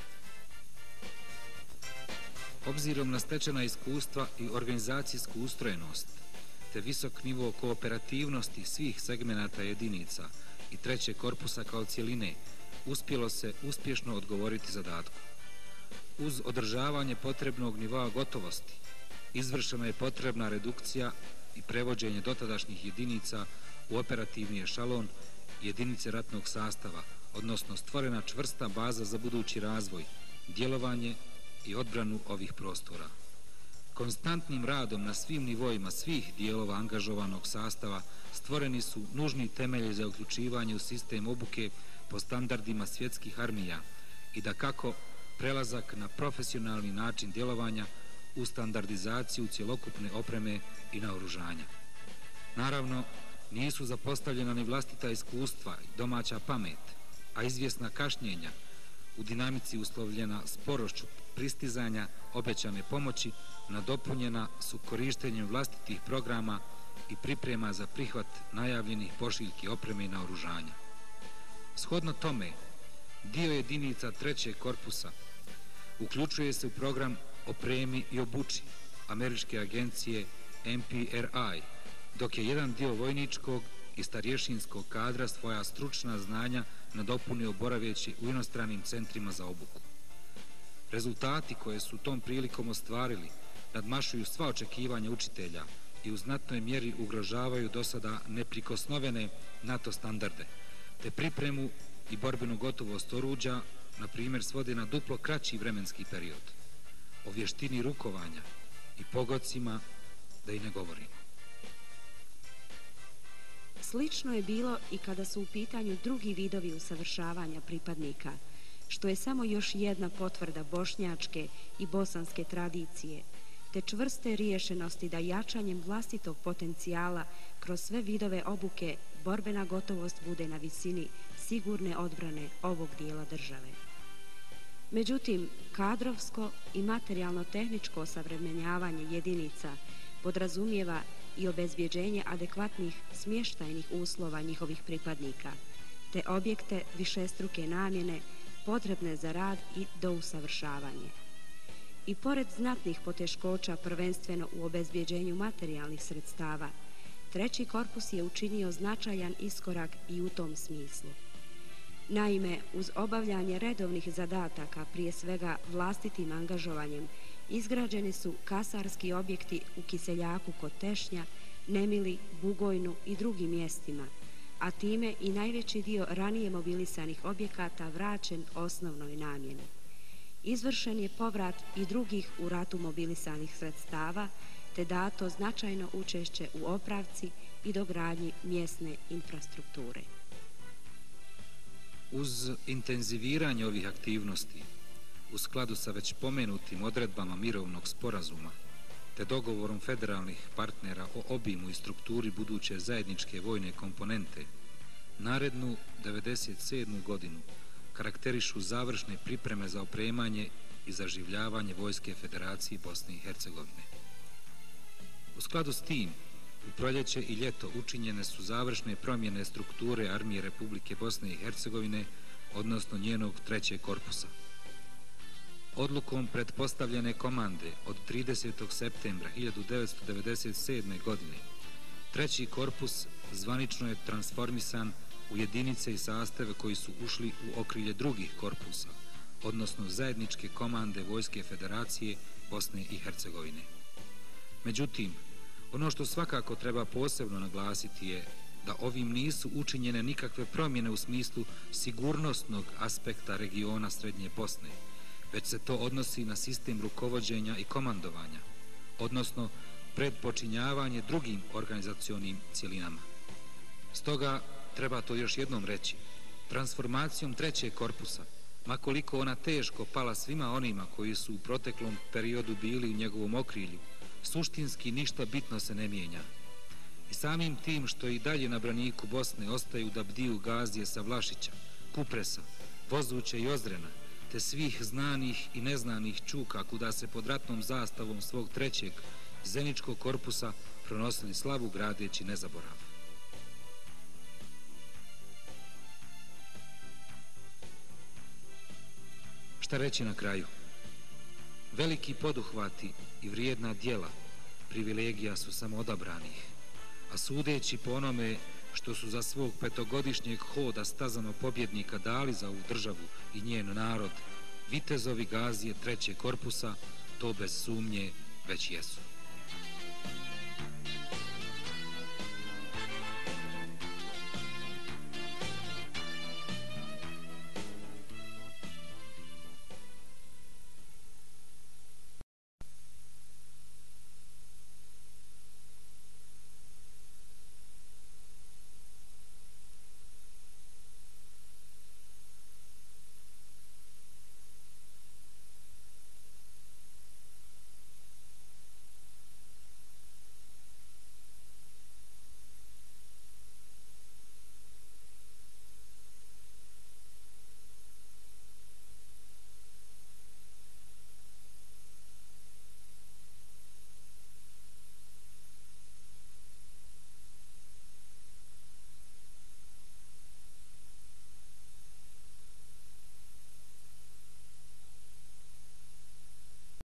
Obzirom na stečena iskustva i organizacijsku ustrojenost, te visok nivo kooperativnosti svih segmenata jedinica i trećeg korpusa kao cjeline, uspjelo se uspješno odgovoriti zadatku. Uz održavanje potrebnog nivoa gotovosti, izvršena je potrebna redukcija i prevođenje dotadašnjih jedinica u operativni ešalon jedinice ratnog sastava, odnosno stvorena čvrsta baza za budući razvoj, djelovanje i odbranu ovih prostora. Konstantnim radom na svim nivoima svih dijelova angažovanog sastava stvoreni su nužni temelji za uključivanje u sistem obuke po standardima svjetskih armija i da kako prelazak na profesionalni način djelovanja u standardizaciju cjelokupne opreme i naoružanja. Naravno, nisu zapostavljena ni vlastita iskustva i domaća pamet, a izvjesna kašnjenja u dinamici uslovljena sporošću pristizanja obećane pomoći nadopunjena su korištenjem vlastitih programa i priprema za prihvat najavljenih pošiljki opreme i naoružanja. Shodno tome, dio jedinica trećeg korpusa uključuje se u program opremi i obuči američke agencije M P R I, dok je jedan dio vojničkog i starješinskog kadra svoja stručna znanja nadopunio boraveći u inostranim centrima za obuku. Rezultati koje su tom prilikom ostvarili nadmašuju sva očekivanja učitelja i u znatnoj mjeri ugrožavaju do sada neprikosnovene NATO standarde, te pripremu i borbenu gotovost oruđa, na primjer, svode na duplo kraći vremenski period. O vještini rukovanja i pogodcima da i ne govorimo. Slično je bilo i kada su u pitanju drugi vidovi usavršavanja pripadnika, što je samo još jedna potvrda bošnjačke i bosanske tradicije, te čvrste riješenosti da jačanjem vlastitog potencijala kroz sve vidove obuke borbena gotovost bude na visini sigurne odbrane ovog dijela države. Međutim, kadrovsko i materijalno-tehničko osavremenjavanje jedinica podrazumijeva i obezbjeđenje adekvatnih smještajnih uslova njihovih pripadnika, te objekte višestruke namjene potrebne za rad i dousavršavanje. I pored znatnih poteškoća prvenstveno u obezbjeđenju materijalnih sredstava, treći korpus je učinio značajan iskorak i u tom smislu. Naime, uz obavljanje redovnih zadataka, prije svega vlastitim angažovanjem, izgrađeni su kasarski objekti u Kiseljaku kod Tešnja, Nemili, Bugojnu i drugim mjestima, a time i najveći dio ranije mobilisanih objekata vraćen osnovnoj namjeni. Izvršen je povrat i drugih u ratu mobilisanih sredstava, te dato značajno učešće u opravci i dogradnji mjesne infrastrukture. Uz intenziviranje ovih aktivnosti, u skladu sa već pomenutim odredbama mirovnog sporazuma, te dogovorom federalnih partnera o obimu i strukturi buduće zajedničke vojne komponente, narednu devedeset sedmu godinu karakterišu završne pripreme za opremanje i zaživljavanje Vojske Federacije Bosne i Hercegovine. U skladu s tim, u proljeće i ljeto učinjene su završne promjene strukture Armije Republike Bosne i Hercegovine, odnosno njenog trećeg korpusa. Odlukom pretpostavljene komande od tridesetog septembra hiljadu devetsto devedeset sedme. godine, treći korpus zvanično je transformisan u jedinice i sastave koji su ušli u okrilje drugih korpusa, odnosno zajedničke komande Vojske Federacije Bosne i Hercegovine. Međutim, ono što svakako treba posebno naglasiti je da ovim nisu učinjene nikakve promjene u smislu sigurnosnog aspekta regiona Srednje Bosne, već se to odnosi na sistem rukovođenja i komandovanja, odnosno predpočinjavanje drugim organizacionim cjelinama. Stoga, treba to još jednom reći, transformacijom trećeg korpusa, makoliko ona teško pala svima onima koji su u proteklom periodu bili u njegovom okrilju, suštinski ništa bitno se ne mijenja. I samim tim što i dalje na braniku Bosne ostaju da bdiju gazije sa Vlašića, Kupresa, Vozuća i Ozrena, te svih znanih i neznanih čuka kuda se pod ratnom zastavom svog trećeg zeničkog korpusa pronosili slavu gradeći nezaborav. Šta reći na kraju? Veliki poduhvati i vrijedna djela privilegija su samo odabranih, a sudeći po onome što su za svog petogodišnjeg hoda stazano pobjednika dali za ovu državu i njen narod, vitezovi gazije trećeg korpusa to bez sumnje već jesu.